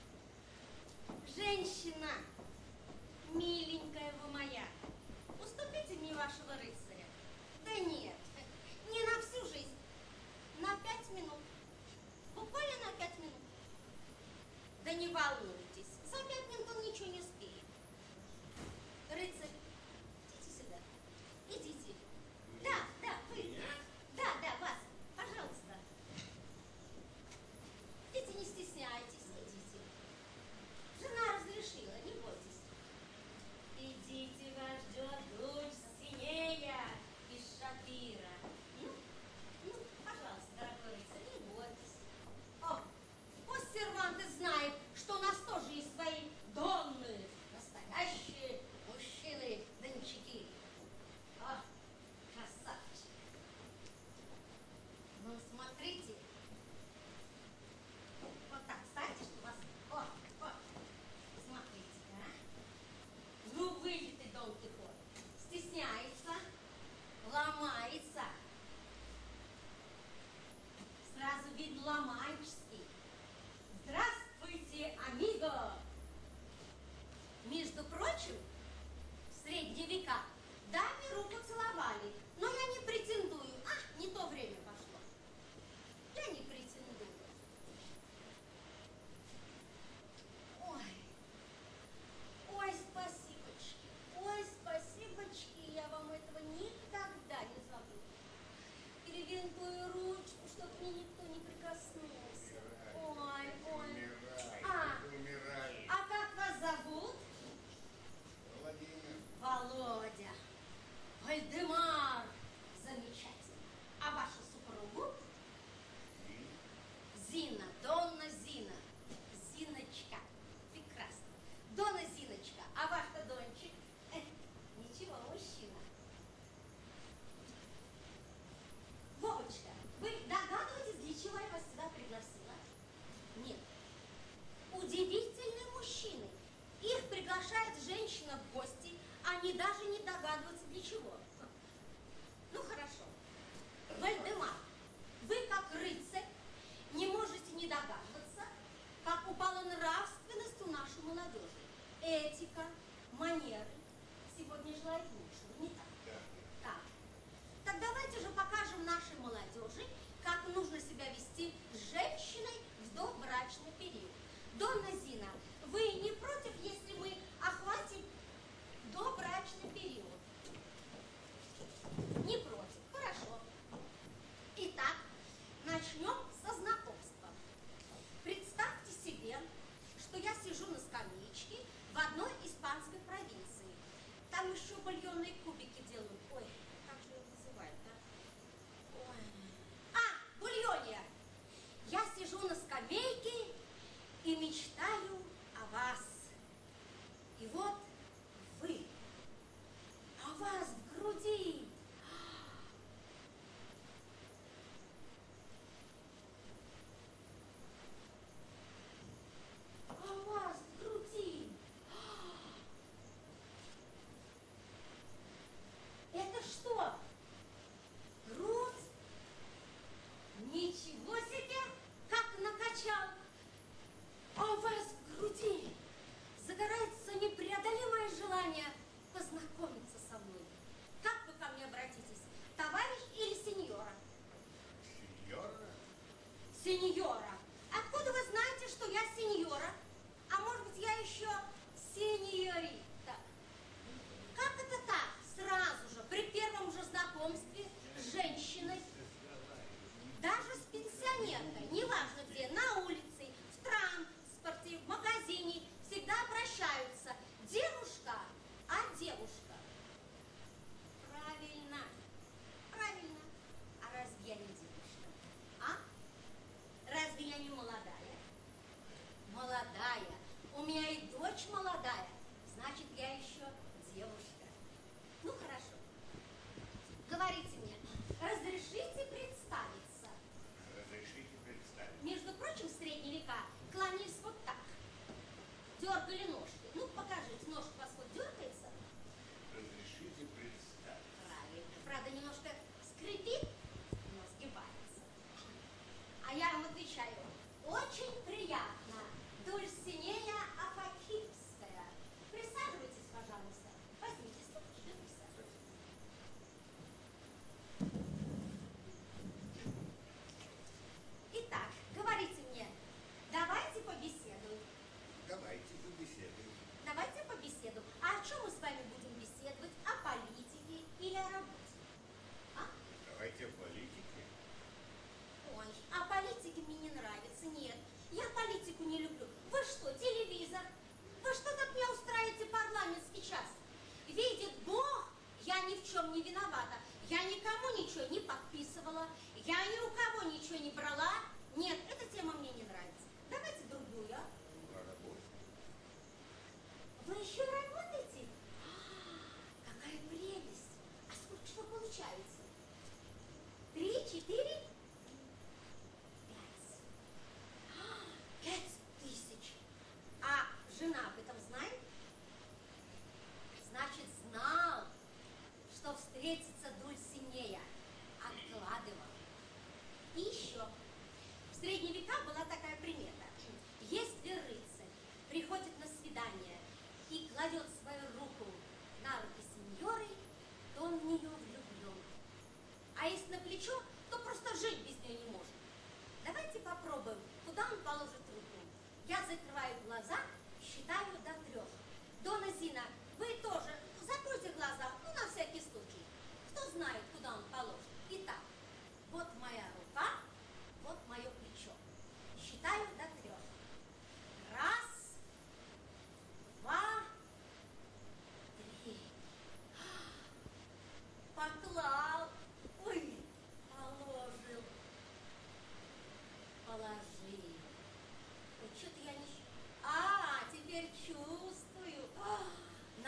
Женщина, миленькая вы моя, уступите мне вашего рыцаря. Да нет, не на всю жизнь. На пять минут. Буквально на пять минут. Да не волнуйтесь, за пять минут он ничего не успеет. Рыцарь, идите сюда. Идите. Да, да, вы. Меня? Да, да, вас. Пожалуйста. Идите, не стесняйтесь, идите. Жена разрешила, не бойтесь. Идите, вас ждет Дульсинея из Шапира. Ну, ну, пожалуйста, дорогой рыцарь, не бойтесь. О, пусть серванты знают, что у нас тоже есть свои донны, настоящие мужчины. женщина в гости, они даже не догадываются для чего. Ну хорошо. Вальдемар, вы как рыцарь не можете не догадываться, как упала нравственность у нашей молодежи. Этика, манеры. Сегодня желает лучшего, не так? Да. Так. Так давайте же покажем нашей молодежи, как нужно себя вести с женщиной в добрачный период. Донна Зина, вы не против, если мы охватим добрачный период? Не против. Хорошо. Итак, начнем со знакомства. Представьте себе, что я сижу на скамеечке в одной испанской провинции. Там еще бульонные кубики делают. Ой, как же его называют, да? Ой. А, бульония! Я сижу на скамейке и мечтаю о вас. И вот вы. А у вас в груди. А у вас в груди. Это что? Грудь? Ничего себе, как накачал. А у вас в груди загорается непреодолимое желание познакомиться со мной. Как вы ко мне обратитесь? Товарищ или сеньора? Сеньора? Сеньора. Откуда вы знаете, что я сеньора? А может быть, я еще сеньорита? Как это так? Сразу же, при первом же знакомстве с женщиной, даже с пенсионеркой, неважно где, на улице, в транспорте, в магазине, всегда обращаются. Девушка, а девушка. Правильно, правильно. А разве я не девушка? А? Разве я не молодая? Молодая. У меня и дочь молодая. Значит, я еще девушка. Ну, хорошо. Говорите мне, разрешите представиться? Разрешите представить. Между прочим, в средние века кланялись вот так. Дергали ножки. Ну, покажите, ножка у вас вот дергается? Разрешите представить. Правильно. Правда, немножко скрипит, но сгибается. А я вам отвечаю, очень приятно. Дульсинея Апокипская. Присаживайтесь, пожалуйста. Возьмите стульчик и присаживайтесь. Итак, говорите мне, давайте побеседуем. Давайте побеседуем. Давайте побеседуем. А о чем мы с вами будем беседовать? О политике или о работе? А? Давайте о политике. Ой, а политике мне не нравится, нет. Я политику не люблю. Вы что, телевизор? Вы что так мне устраиваете парламентский час? Видит Бог, я ни в чем не виновата. Я никому ничего не подписывала. Я ни у кого ничего не брала. Нет, эта тема мне не нравится. Давайте другую, а? О работе. Вы еще работаете? А, какая прелесть! А сколько что получается? Три, четыре? Пять. А, Пять тысяч. А жена об этом знает? Значит, знал, что встретится Дульсинея. Откладывал. И еще. В средние века была такая примета. Если рыцарь приходит на свидание и кладет свою руку на руки сеньоры, то он в нее влюблен. А если на плечо, то просто жить без нее не может. Давайте попробуем, куда он положит руку. Я закрываю глаза, считаю до трех. Донна Зина, вы тоже закройте глаза, ну, на всякий случай. Кто знает, куда он положит. Итак, вот моя рука, вот мое плечо. Считаю до трех. Раз, два, три. Поклал. Ой, положил. Положил. Ой, что-то я не... А, теперь чувствую. А,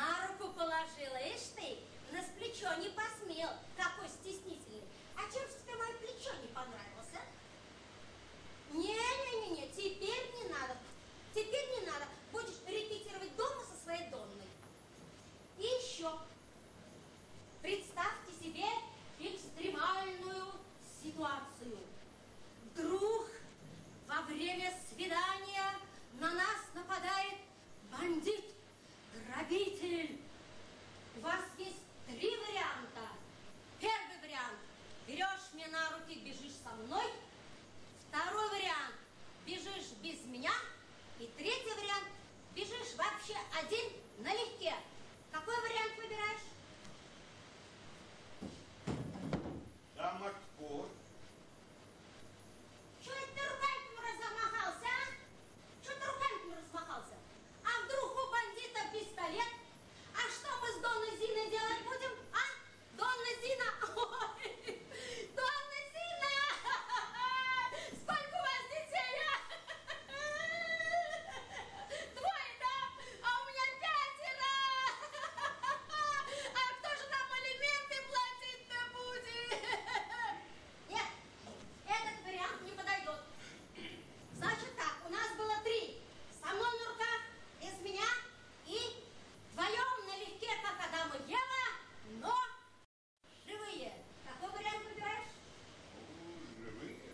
свидания, на нас нападает бандит, грабитель. У вас есть три варианта. Первый вариант. Берешь меня на руки, бежишь со мной. Второй вариант. Бежишь без меня. И третий вариант. Бежишь вообще один налегке. Какой вариант выбираешь? Дам отпор. Чего это ты руками размахался, а? Чего ты руками размахался? А вдруг у бандита пистолет? А что мы с Донной Зиной делать будем, а? Донна Зина? Ой, Донна Зина! Сколько у вас детей, а? Двое, да? А у меня пятеро! А кто же нам алименты платить-то будет? Нет, этот вариант не подойдет. Значит так, у нас было три. Со мной на руках, без меня и вдвоем налегке, как Адам и Ева, но живые. Какой вариант выбираешь? Живые.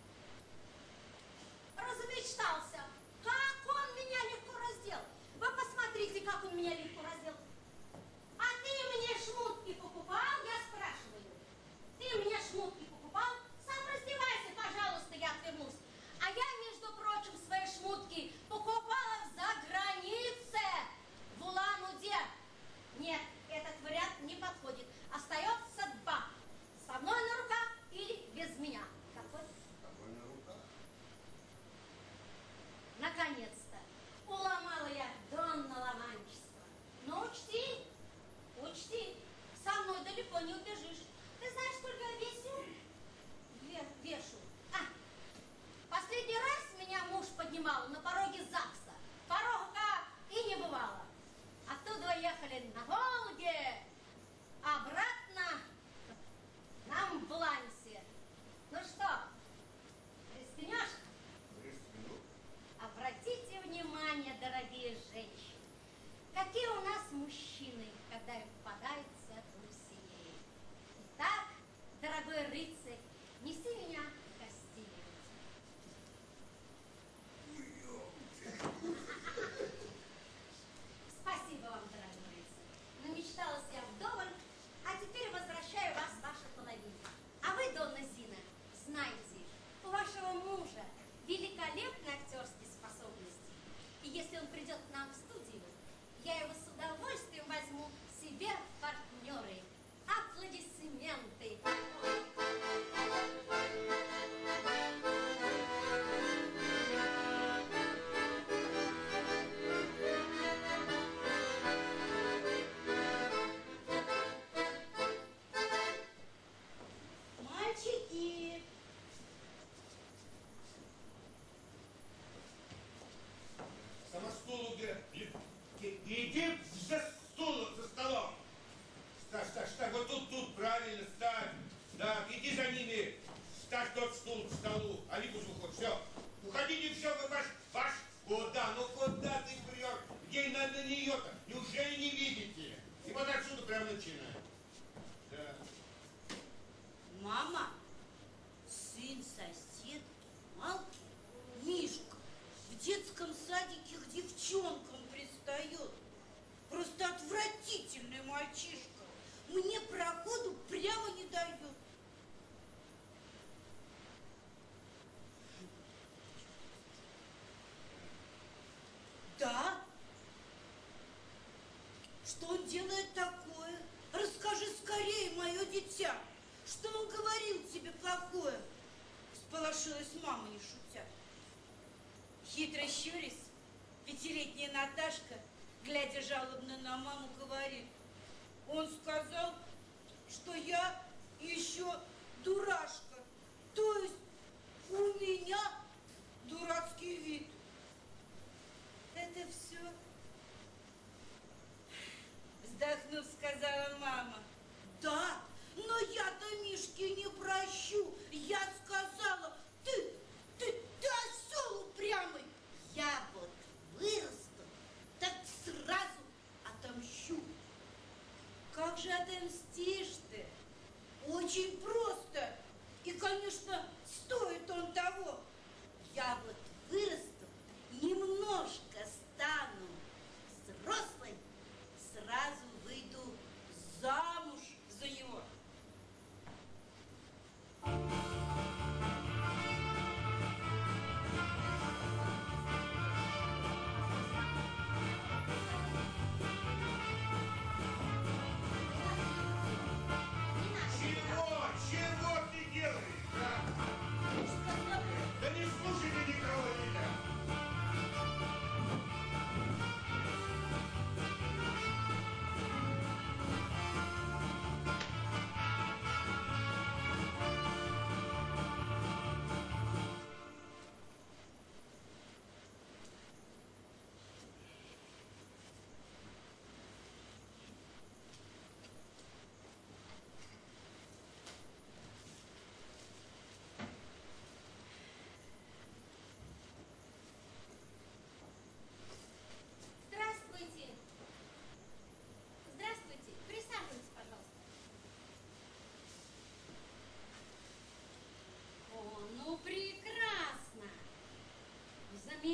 Размечтался. Как он меня легко раздел. Вы посмотрите, как он меня легко раздел. А ты мне шмотки покупал, я спрашиваю. Ты мне шмотки покупал? Сам раздевайся, пожалуйста, я отвернусь. А я, между прочим, свои шмотки покупала за границе, в Улан-Удэ. Нет, этот вариант не подходит. Остается два. Со мной на руках или без меня. Какой? Какой на руках? Наконец-то уломала я донного ломанчества. Но учти, учти, со мной далеко не убежишь. Ты знаешь, сколько я весю? Ве- вешу. А, последний раз меня муж поднимал на пороге ЗАГСа. Порога и не бывало. Оттуда ехали на Волге, обратно нам в Лансе. Ну что, рискнешь? Рискну. Обратите внимание, дорогие женщины, какие у нас мужчины, когда им попадается Дульсинея. Итак, дорогой рыцарь, неси меня в гостиницу. Спасибо вам, дорогой рыцарь. Намечталась я вдоволь, а теперь возвращаю вас в ваши половины. А вы, Донна Зина, знаете, у вашего мужа великолепные актерские способности. И если он придет к нам в студию, я его с удовольствием возьму себе в партнеры. Аплодисменты. Мальчики, Сама стул убирай. Иди за стулом, за столом. Ставь, ставь, ставь. Вот тут, тут, правильно, ставь. Да, иди за ними. Ставь тот стул к столу. А Викус уход. Все. Уходите, все, вы ваш, ваш. Куда? Ну куда ты прешь? Где на, на нее-то? Неужели не видите? И вот отсюда прям начинаем. Да. Мама, сын соседки, Малки, Мишка, в детском садике к девчонкам пристает. Просто отвратительный мальчишка. Мне проходу прямо не дает. Да? Что он делает такое? Расскажи скорее, мое дитя. Что он говорил тебе плохое? Всполошилась мама, не шутя. Хитро щурясь, пятилетняя Наташка, глядя жалобно на маму, говорит: он сказал, что я еще дурашка, то есть у меня дурацкий вид. Это все? Вздохнув, сказала мама. Да, но я-то Мишке не прощу. Я сказала, ты, ты, ты осел упрямый. Я вот вырасту, так сразу отомщу. Как же отомстишь ты? Очень просто. И, конечно, стоит он того. Я вот вырасту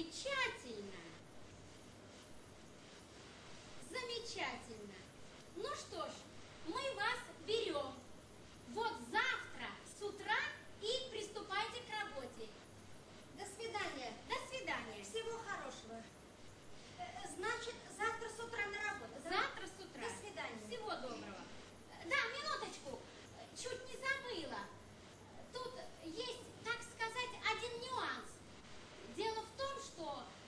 Замечательно. Замечательно. Ну что ж, мы вас берем. Вот завтра с утра и приступайте к работе. До свидания. До свидания. Всего хорошего. Э, Значит, завтра с утра на работу, да? Завтра с утра. До свидания. Всего доброго. Да, минуточку. Чуть не забыла. Тут есть, так сказать, один нюанс. Дело в том, что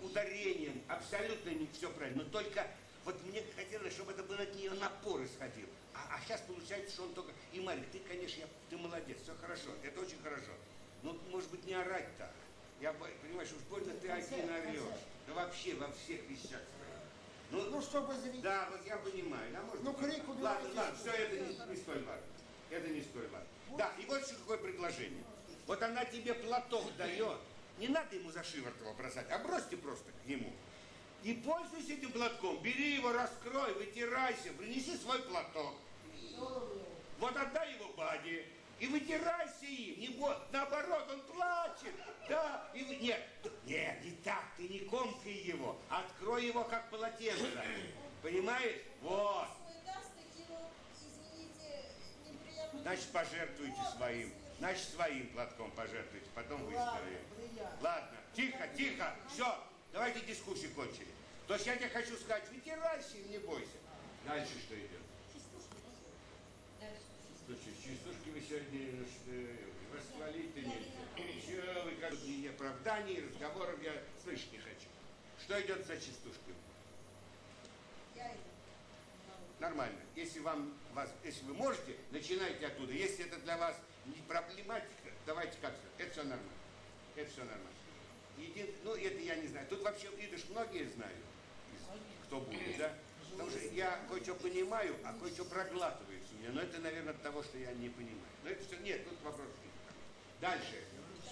ударением, абсолютно не все правильно. Но только вот мне хотелось, чтобы это был от нее напор исходил. А, а сейчас получается, что он только... И, Марик, ты, конечно, я, ты молодец, все хорошо, это очень хорошо. Но, может быть, не орать так. Я, понимаешь, уж больно ты один орешь. Да вообще во всех вещах. Ну, Ну, чтобы зритель. да, вот я понимаю. Да, может, Ну, крик убивайте. Ладно, ладно, все, это не, не столь важно. Это не столь важно. Да, и вот еще какое предложение. Вот она тебе платок дает. Не надо ему за шиворот его бросать, а бросьте просто к нему. И пользуйся этим платком. Бери его, раскрой, вытирайся, принеси свой платок. Вот отдай его Баде. И вытирайся им. Не бо... Наоборот, он плачет. Да. И вы... Нет, нет, не так. Ты не комкай его. Открой его, как полотенце. Понимаешь? Вот. Значит, пожертвуйте своим. Значит, своим платком пожертвуйте. Потом выставите. Ладно. Тихо, тихо. Все. Давайте дискуссию кончили. То есть я тебе хочу сказать, вытирайся и не бойся. Дальше что идет? Слушай, частушки вы сегодня, что, вас хвалить-то нельзя. Чего вы, как ни оправданий, разговоров я слышать не хочу. Что идет за частушкой? Нормально. Если вам, вас, если вы можете, начинайте оттуда. Если это для вас не проблематика, давайте как сказать. Это все нормально. Это все нормально. Един... Ну, это я не знаю. Тут вообще, видишь, многие знают, кто будет, да? Потому что я кое-что понимаю, а кое-что проглатывается у меня. Но это, наверное, от того, что я не понимаю. Но это все, нет, тут вопрос нет. Дальше.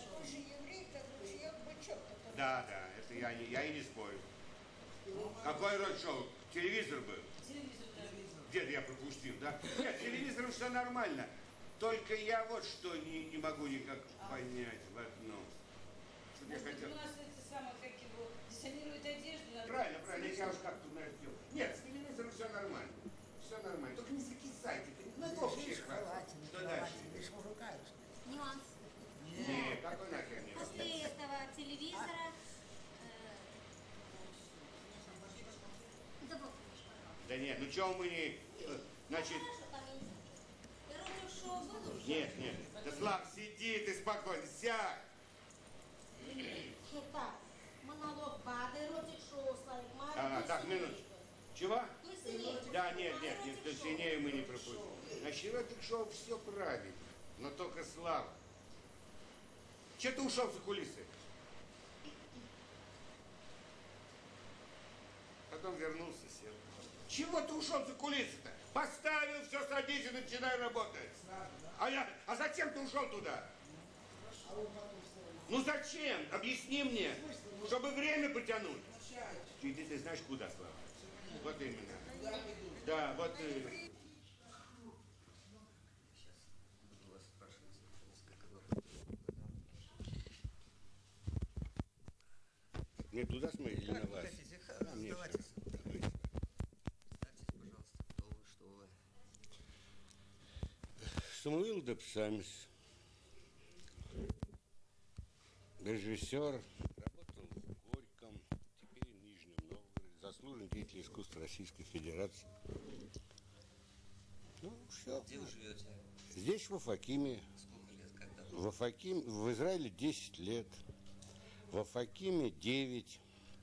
Да, да, это я, не, я и не спорю. Какой род шоу? Телевизор был? Где-то я пропустил, да? Нет, телевизором все нормально. Только я вот что не, не могу никак понять в одном. Что я хотел... У нас эти самые, как его, диссонирует одежду. Правильно, правильно, я уж как-то на это делал. Нет, с телевизором все нормально. Все нормально. Только не закисайте. На общий хватит. Что дальше? Нюанс. Нет, какой нахер не После этого телевизора... Да вот, Да нет, ну чего мы не... Значит... Нет, нет. Да, Слав, сиди, ты спокойно, сядь. Так, монолог Бады, эротик шоу, Славик Марин. Ага, так, минуточку. Чего? Дульсинея. Да, нет, нет, нет, Дульсинею мы не пропустим. Значит, эротик шоу все правильно, но только Слава. Че ты ушел за кулисы? Потом вернулся, сел. Чего ты ушел за кулисы-то? Поставил, все, садись и начинай работать. А, я, а зачем ты ушел туда? Ну зачем? Объясни мне, чтобы время потянуть. Ты, ты, ты знаешь, куда, Слава? Вот именно. Да, вот... Э... Не туда смотри или на вас? А, мне Давайте. все. Давайте. Представьтесь, пожалуйста, кто вы, что вы. Самуил Депсамис, режиссер, работал в Горьком, теперь в Нижнем Новгороде, заслуженный деятель искусства Российской Федерации. Ну, все. Где вы живете? Здесь, в Афакиме. Сколько лет, когда? В Афакиме, в Израиле десять лет, в Афакиме девять.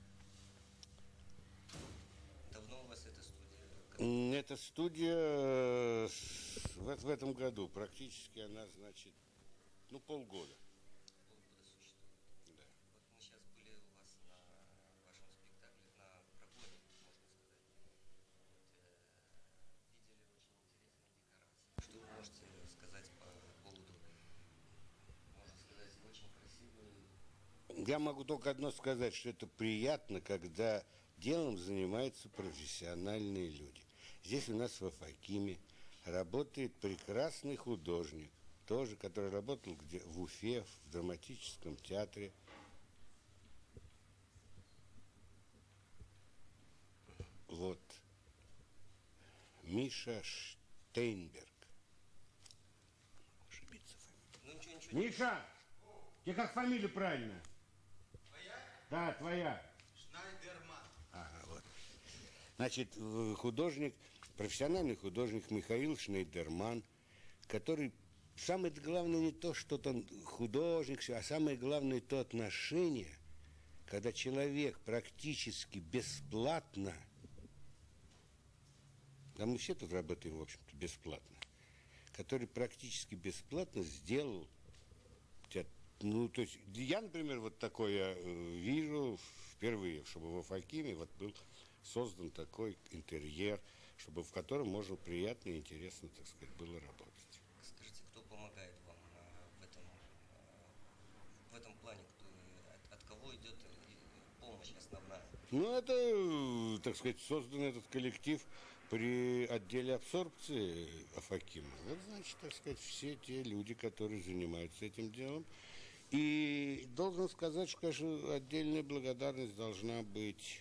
Давно у вас эта студия? Эта студия в, в этом году, практически она, значит, ну, полгода. Полгода существует. Да. Вот мы сейчас были у вас на вашем спектакле, на прогоне, можно сказать. Вот, э, видели очень интересные декорации. Что вы можете сказать по поводу, можно сказать, очень красивую... Я могу только одно сказать, что это приятно, когда делом занимаются профессиональные люди. Здесь у нас в Афакиме работает прекрасный художник, тоже, который работал где, в Уфе, в драматическом театре. Вот. Миша Штейнберг. Ошибиться фамилия. Ну ничего, ничего. Миша, тебе как фамилия правильно? Твоя? Да, твоя. Шнайдерман. Ага, вот. Значит, художник, профессиональный художник Михаил Шнайдерман, который, самое главное не то, что он художник, а самое главное то отношение, когда человек практически бесплатно, да мы все тут работаем, в общем-то, бесплатно, который практически бесплатно сделал, ну, то есть, я, например, вот такое вижу впервые, чтобы в Уфакиме вот был создан такой интерьер, чтобы в котором можно приятно и интересно, так сказать, было работать. Скажите, кто помогает вам э, в этом, э, в этом плане? Кто, от, от кого идет помощь основная? Ну, это, так сказать, создан этот коллектив при отделе абсорбции Уфакима. Вот, значит, так сказать, все те люди, которые занимаются этим делом. И должен сказать, что, конечно, отдельная благодарность должна быть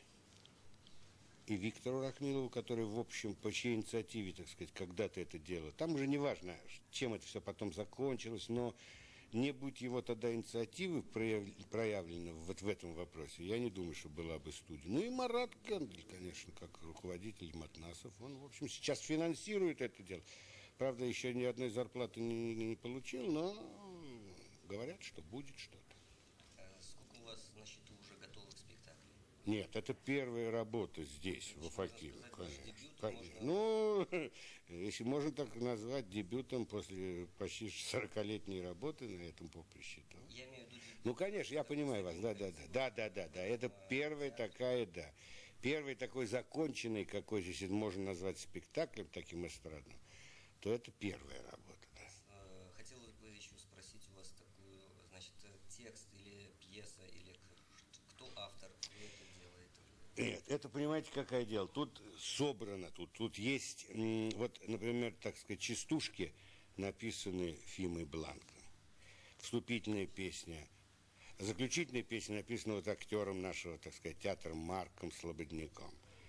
и Виктору Рахмилову, который, в общем, по чьей инициативе, так сказать, когда-то это делал. Там уже не важно, чем это все потом закончилось, но не будь его тогда инициативы проявлены вот в этом вопросе, я не думаю, что была бы студия. Ну и Марат Кендель, конечно, как руководитель Матнасов, он, в общем, сейчас финансирует это дело. Правда, еще ни одной зарплаты не, не получил, но говорят, что будет что-то. А сколько у вас на счету уже готовых спектаклей? Нет, это первая работа здесь, в Уфакиме. Конечно. Дебют, Конечно. можно... Ну, если можно так назвать дебютом после почти сорокалетней работы на этом поприще. То... Я имею в виду... Ну, конечно, я понимаю вас. Да, да, да, да, да, да, да. Это первая такая, да. Первый такой законченный, какой здесь можно назвать спектаклем таким эстрадным, то это первая работа. Да. Хотелось бы еще спросить у вас такую, значит, текст или пьеса, или кто автор, кто это делает? Нет, это, понимаете, какое дело? Тут собрано, тут, тут есть, вот, например, так сказать, частушки, написаны Фимой Бланко. Вступительная песня. Заключительная песня написана вот актером нашего, так сказать, театра Марком Слободняком.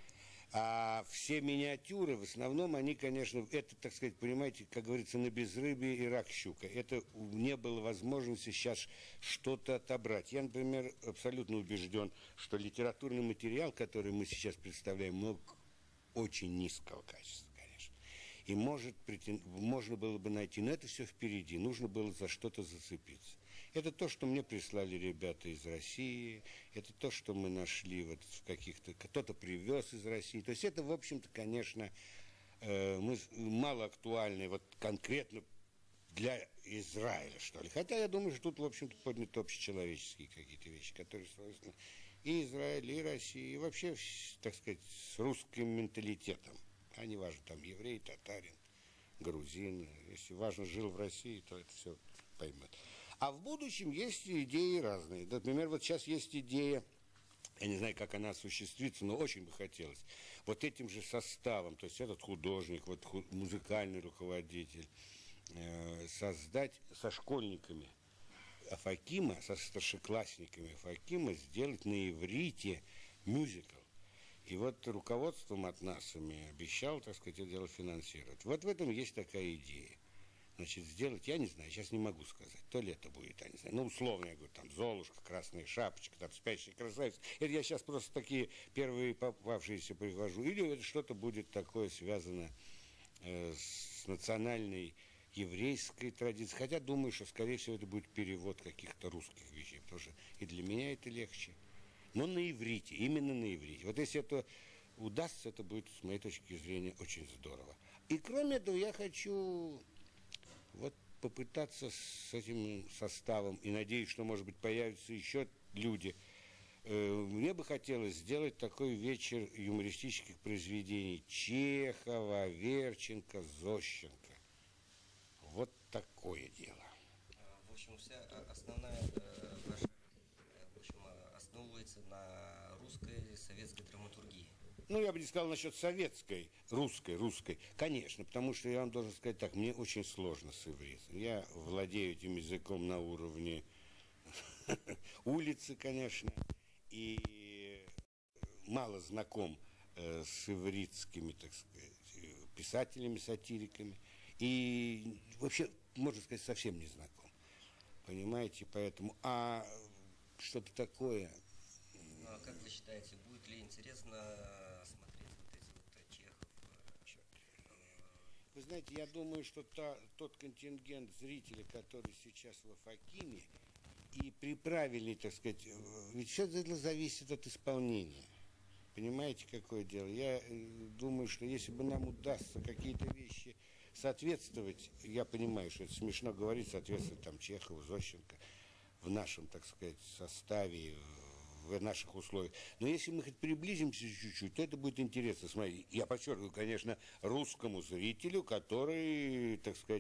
А все миниатюры, в основном, они, конечно, это, так сказать, понимаете, как говорится, на безрыбье и рак щука. Это не было возможности сейчас что-то отобрать. Я, например, абсолютно убежден, что литературный материал, который мы сейчас представляем, мог очень низкого качества, конечно. И может, можно было бы найти, но это все впереди, нужно было за что-то зацепиться. Это то, что мне прислали ребята из России, это то, что мы нашли вот в каких-то, кто-то привез из России. То есть это, в общем-то, конечно, э, мы, мало актуальны вот конкретно для Израиля, что ли. Хотя я думаю, что тут, в общем-то, подняты общечеловеческие какие-то вещи, которые свойственны и Израилю, и России, и вообще, так сказать, с русским менталитетом. А не важно, там еврей, татарин, грузин. Если важно, жил в России, то это все поймет. А в будущем есть идеи разные. Например, вот сейчас есть идея, я не знаю, как она осуществится, но очень бы хотелось, вот этим же составом, то есть этот художник, вот музыкальный руководитель, э, создать со школьниками Уфакима, со старшеклассниками Уфакима, сделать на иврите мюзикл. И вот руководство Матнасами обещало, так сказать, это дело финансировать. Вот в этом есть такая идея. Значит, сделать, я не знаю, сейчас не могу сказать, то ли это будет, я не знаю, ну, условно, я говорю, там, Золушка, Красная Шапочка, там, Спящая красавица, это я сейчас просто такие первые попавшиеся привожу, или это что-то будет такое связано э, с национальной еврейской традицией, хотя думаю, что, скорее всего, это будет перевод каких-то русских вещей, потому что и для меня это легче, но на иврите, именно на иврите, вот если это удастся, это будет, с моей точки зрения, очень здорово. И кроме этого, я хочу... Вот попытаться с этим составом, и надеюсь, что, может быть, появятся еще люди. Мне бы хотелось сделать такой вечер юмористических произведений Чехова, Верченко, Зощенко. Вот такое дело. В общем, вся основная ваша, в общем, основывается на русской советской драматургии. Ну, я бы не сказал насчет советской, русской, русской. Конечно, потому что я вам должен сказать так, мне очень сложно с ивритом. Я владею этим языком на уровне улицы, конечно, и мало знаком э, с ивритскими, так сказать, писателями, сатириками. И вообще, можно сказать, совсем не знаком. Понимаете, поэтому... А что-то такое... Ну, а как вы считаете, будет ли интересно... Вы знаете, я думаю, что та, тот контингент зрителей, который сейчас в Уфакиме, и при правильной, так сказать, ведь все это зависит от исполнения. Понимаете, какое дело? Я думаю, что если бы нам удастся какие-то вещи соответствовать, я понимаю, что это смешно говорить, соответствовать там Чехову, Зощенко, в нашем, так сказать, составе, в наших условиях. Но если мы хоть приблизимся чуть-чуть, то это будет интересно. Смотрите, я подчеркиваю, конечно, русскому зрителю, который, так сказать,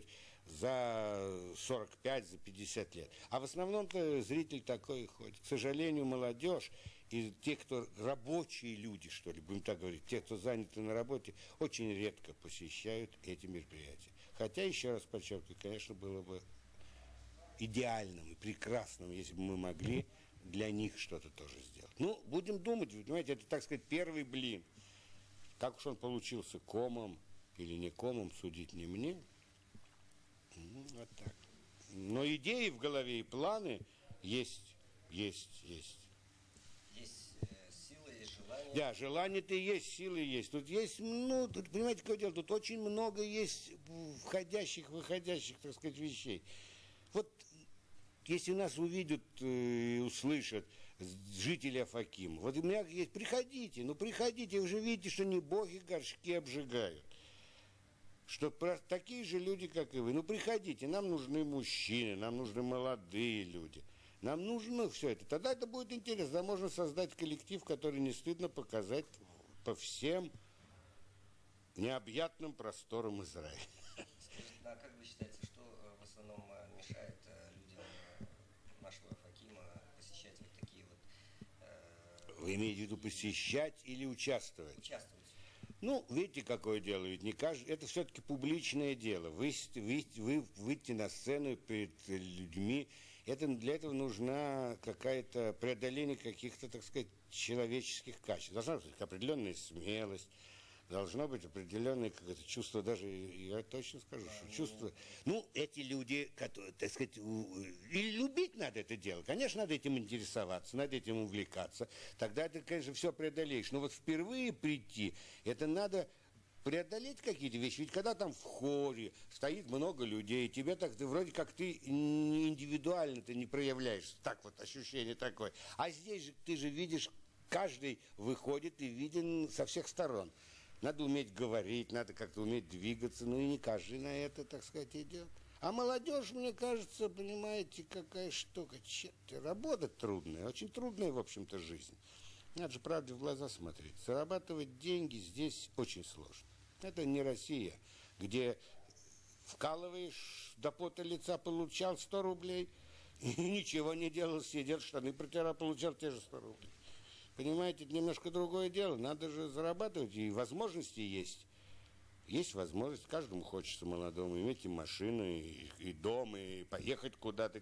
за сорок пять, за пятьдесят лет. А в основном-то зритель такой ходит. К сожалению, молодежь и те, кто рабочие люди, что ли, будем так говорить, те, кто заняты на работе, очень редко посещают эти мероприятия. Хотя, еще раз подчеркиваю, конечно, было бы идеальным и прекрасным, если бы мы могли для них что-то тоже сделать. Ну, будем думать, вы понимаете, это, так сказать, первый блин. Как уж он получился, комом или не комом, судить не мне. Ну, вот так. Но идеи в голове и планы есть, есть, есть. Есть э, сила, есть желание. Да, желание-то есть, силы есть. Тут есть, ну, тут, понимаете, какое дело, тут очень много есть входящих, выходящих, так сказать, вещей. Вот если нас увидят и э, услышат жители Афакима, вот у меня есть, приходите, ну приходите, вы же видите, что не боги горшки обжигают. Что такие же люди, как и вы. Ну приходите, нам нужны мужчины, нам нужны молодые люди. Нам нужно все это. Тогда это будет интересно. Да, можно создать коллектив, который не стыдно показать по всем необъятным просторам Израиля. Скажите, а как вы считаете, что в основном мешает людям нашего Афакима посещать вот такие вот... Э, вы имеете в виду посещать или участвовать? Участвовать. Ну, видите, какое дело, ведь не каждый, это все-таки публичное дело. Вы, вы, вы выйти на сцену перед людьми, это, для этого нужна какая-то преодоление каких-то, так сказать, человеческих качеств. Должна быть определенная смелость, должно быть определенное какое-то чувство, даже, я точно скажу, что чувство... Ну, эти люди, которые, так сказать, и любить надо это дело. Конечно, надо этим интересоваться, надо этим увлекаться. Тогда ты, конечно, все преодолеешь. Но вот впервые прийти, это надо преодолеть какие-то вещи. Ведь когда там в хоре стоит много людей, тебе так, ты вроде как ты индивидуально ты не проявляешь. Так вот, ощущение такое. А здесь же ты же видишь, каждый выходит и виден со всех сторон. Надо уметь говорить, надо как-то уметь двигаться, ну и не каждый на это, так сказать, идет. А молодежь, мне кажется, понимаете, какая штука, черт, работа трудная, очень трудная, в общем-то, жизнь. Надо же правде в глаза смотреть. Зарабатывать деньги здесь очень сложно. Это не Россия, где вкалываешь, до пота лица получал сто рублей, и ничего не делал, сидел, штаны протирал, получал те же сто рублей. Понимаете, это немножко другое дело. Надо же зарабатывать, и возможности есть. Есть возможность, каждому хочется молодому иметь и машину, и, и дом, и поехать куда-то.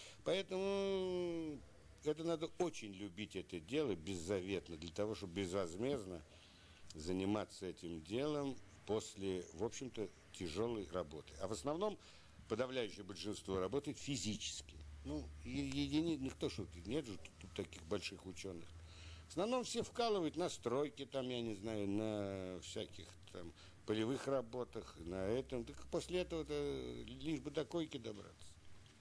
Поэтому это надо очень любить это дело беззаветно, для того, чтобы безвозмездно заниматься этим делом после, в общем-то, тяжелой работы. А в основном подавляющее большинство работает физически. Ну, единиц, никто шутит, нет же тут таких больших ученых. В основном все вкалывают на стройке, там, я не знаю, на всяких там полевых работах, на этом. Так после этого-то лишь бы до койки добраться.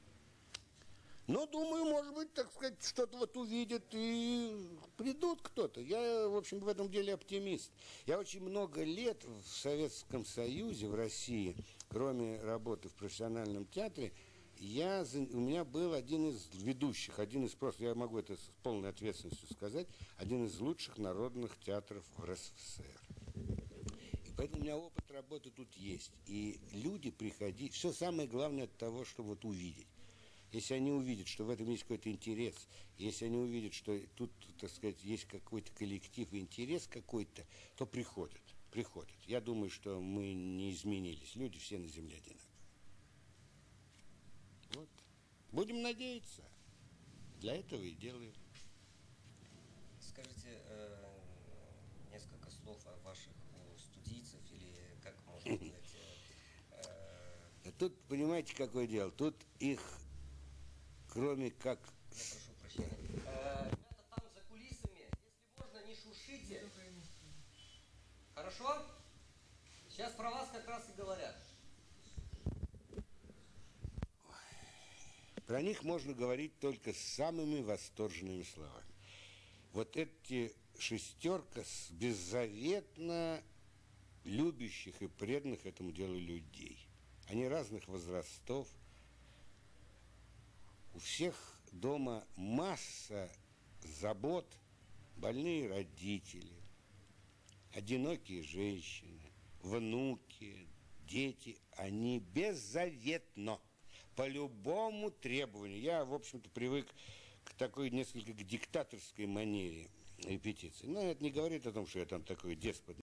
Но, думаю, может быть, так сказать, что-то вот увидят и придут кто-то. Я, в общем, в этом деле оптимист. Я очень много лет в Советском Союзе, в России, кроме работы в профессиональном театре, Я, у меня был один из ведущих, один из просто, я могу это с полной ответственностью сказать, один из лучших народных театров в РСФСР. И поэтому у меня опыт работы тут есть. И люди приходят, все самое главное от того, чтобы вот увидеть. Если они увидят, что в этом есть какой-то интерес, если они увидят, что тут, так сказать, есть какой-то коллектив и интерес какой-то, то приходят, приходят. Я думаю, что мы не изменились, люди все на земле одинаковые. Вот. Будем надеяться. Для этого и делаем. Скажите э, несколько слов о ваших у студийцев, или как можно сказать... Э, Тут, понимаете, какое дело? Тут их, кроме как... Я прошу прощения. Э, ребята, там за кулисами, если можно, не шушите. Хорошо? Сейчас про вас как раз и говорят. Про них можно говорить только с самыми восторженными словами. Вот эти шестерка с беззаветно любящих и преданных этому делу людей. Они разных возрастов. У всех дома масса забот, больные родители, одинокие женщины, внуки, дети. Они беззаветно, по любому требованию. Я, в общем-то, привык к такой несколько к диктаторской манере репетиции. Но это не говорит о том, что я там такой деспот.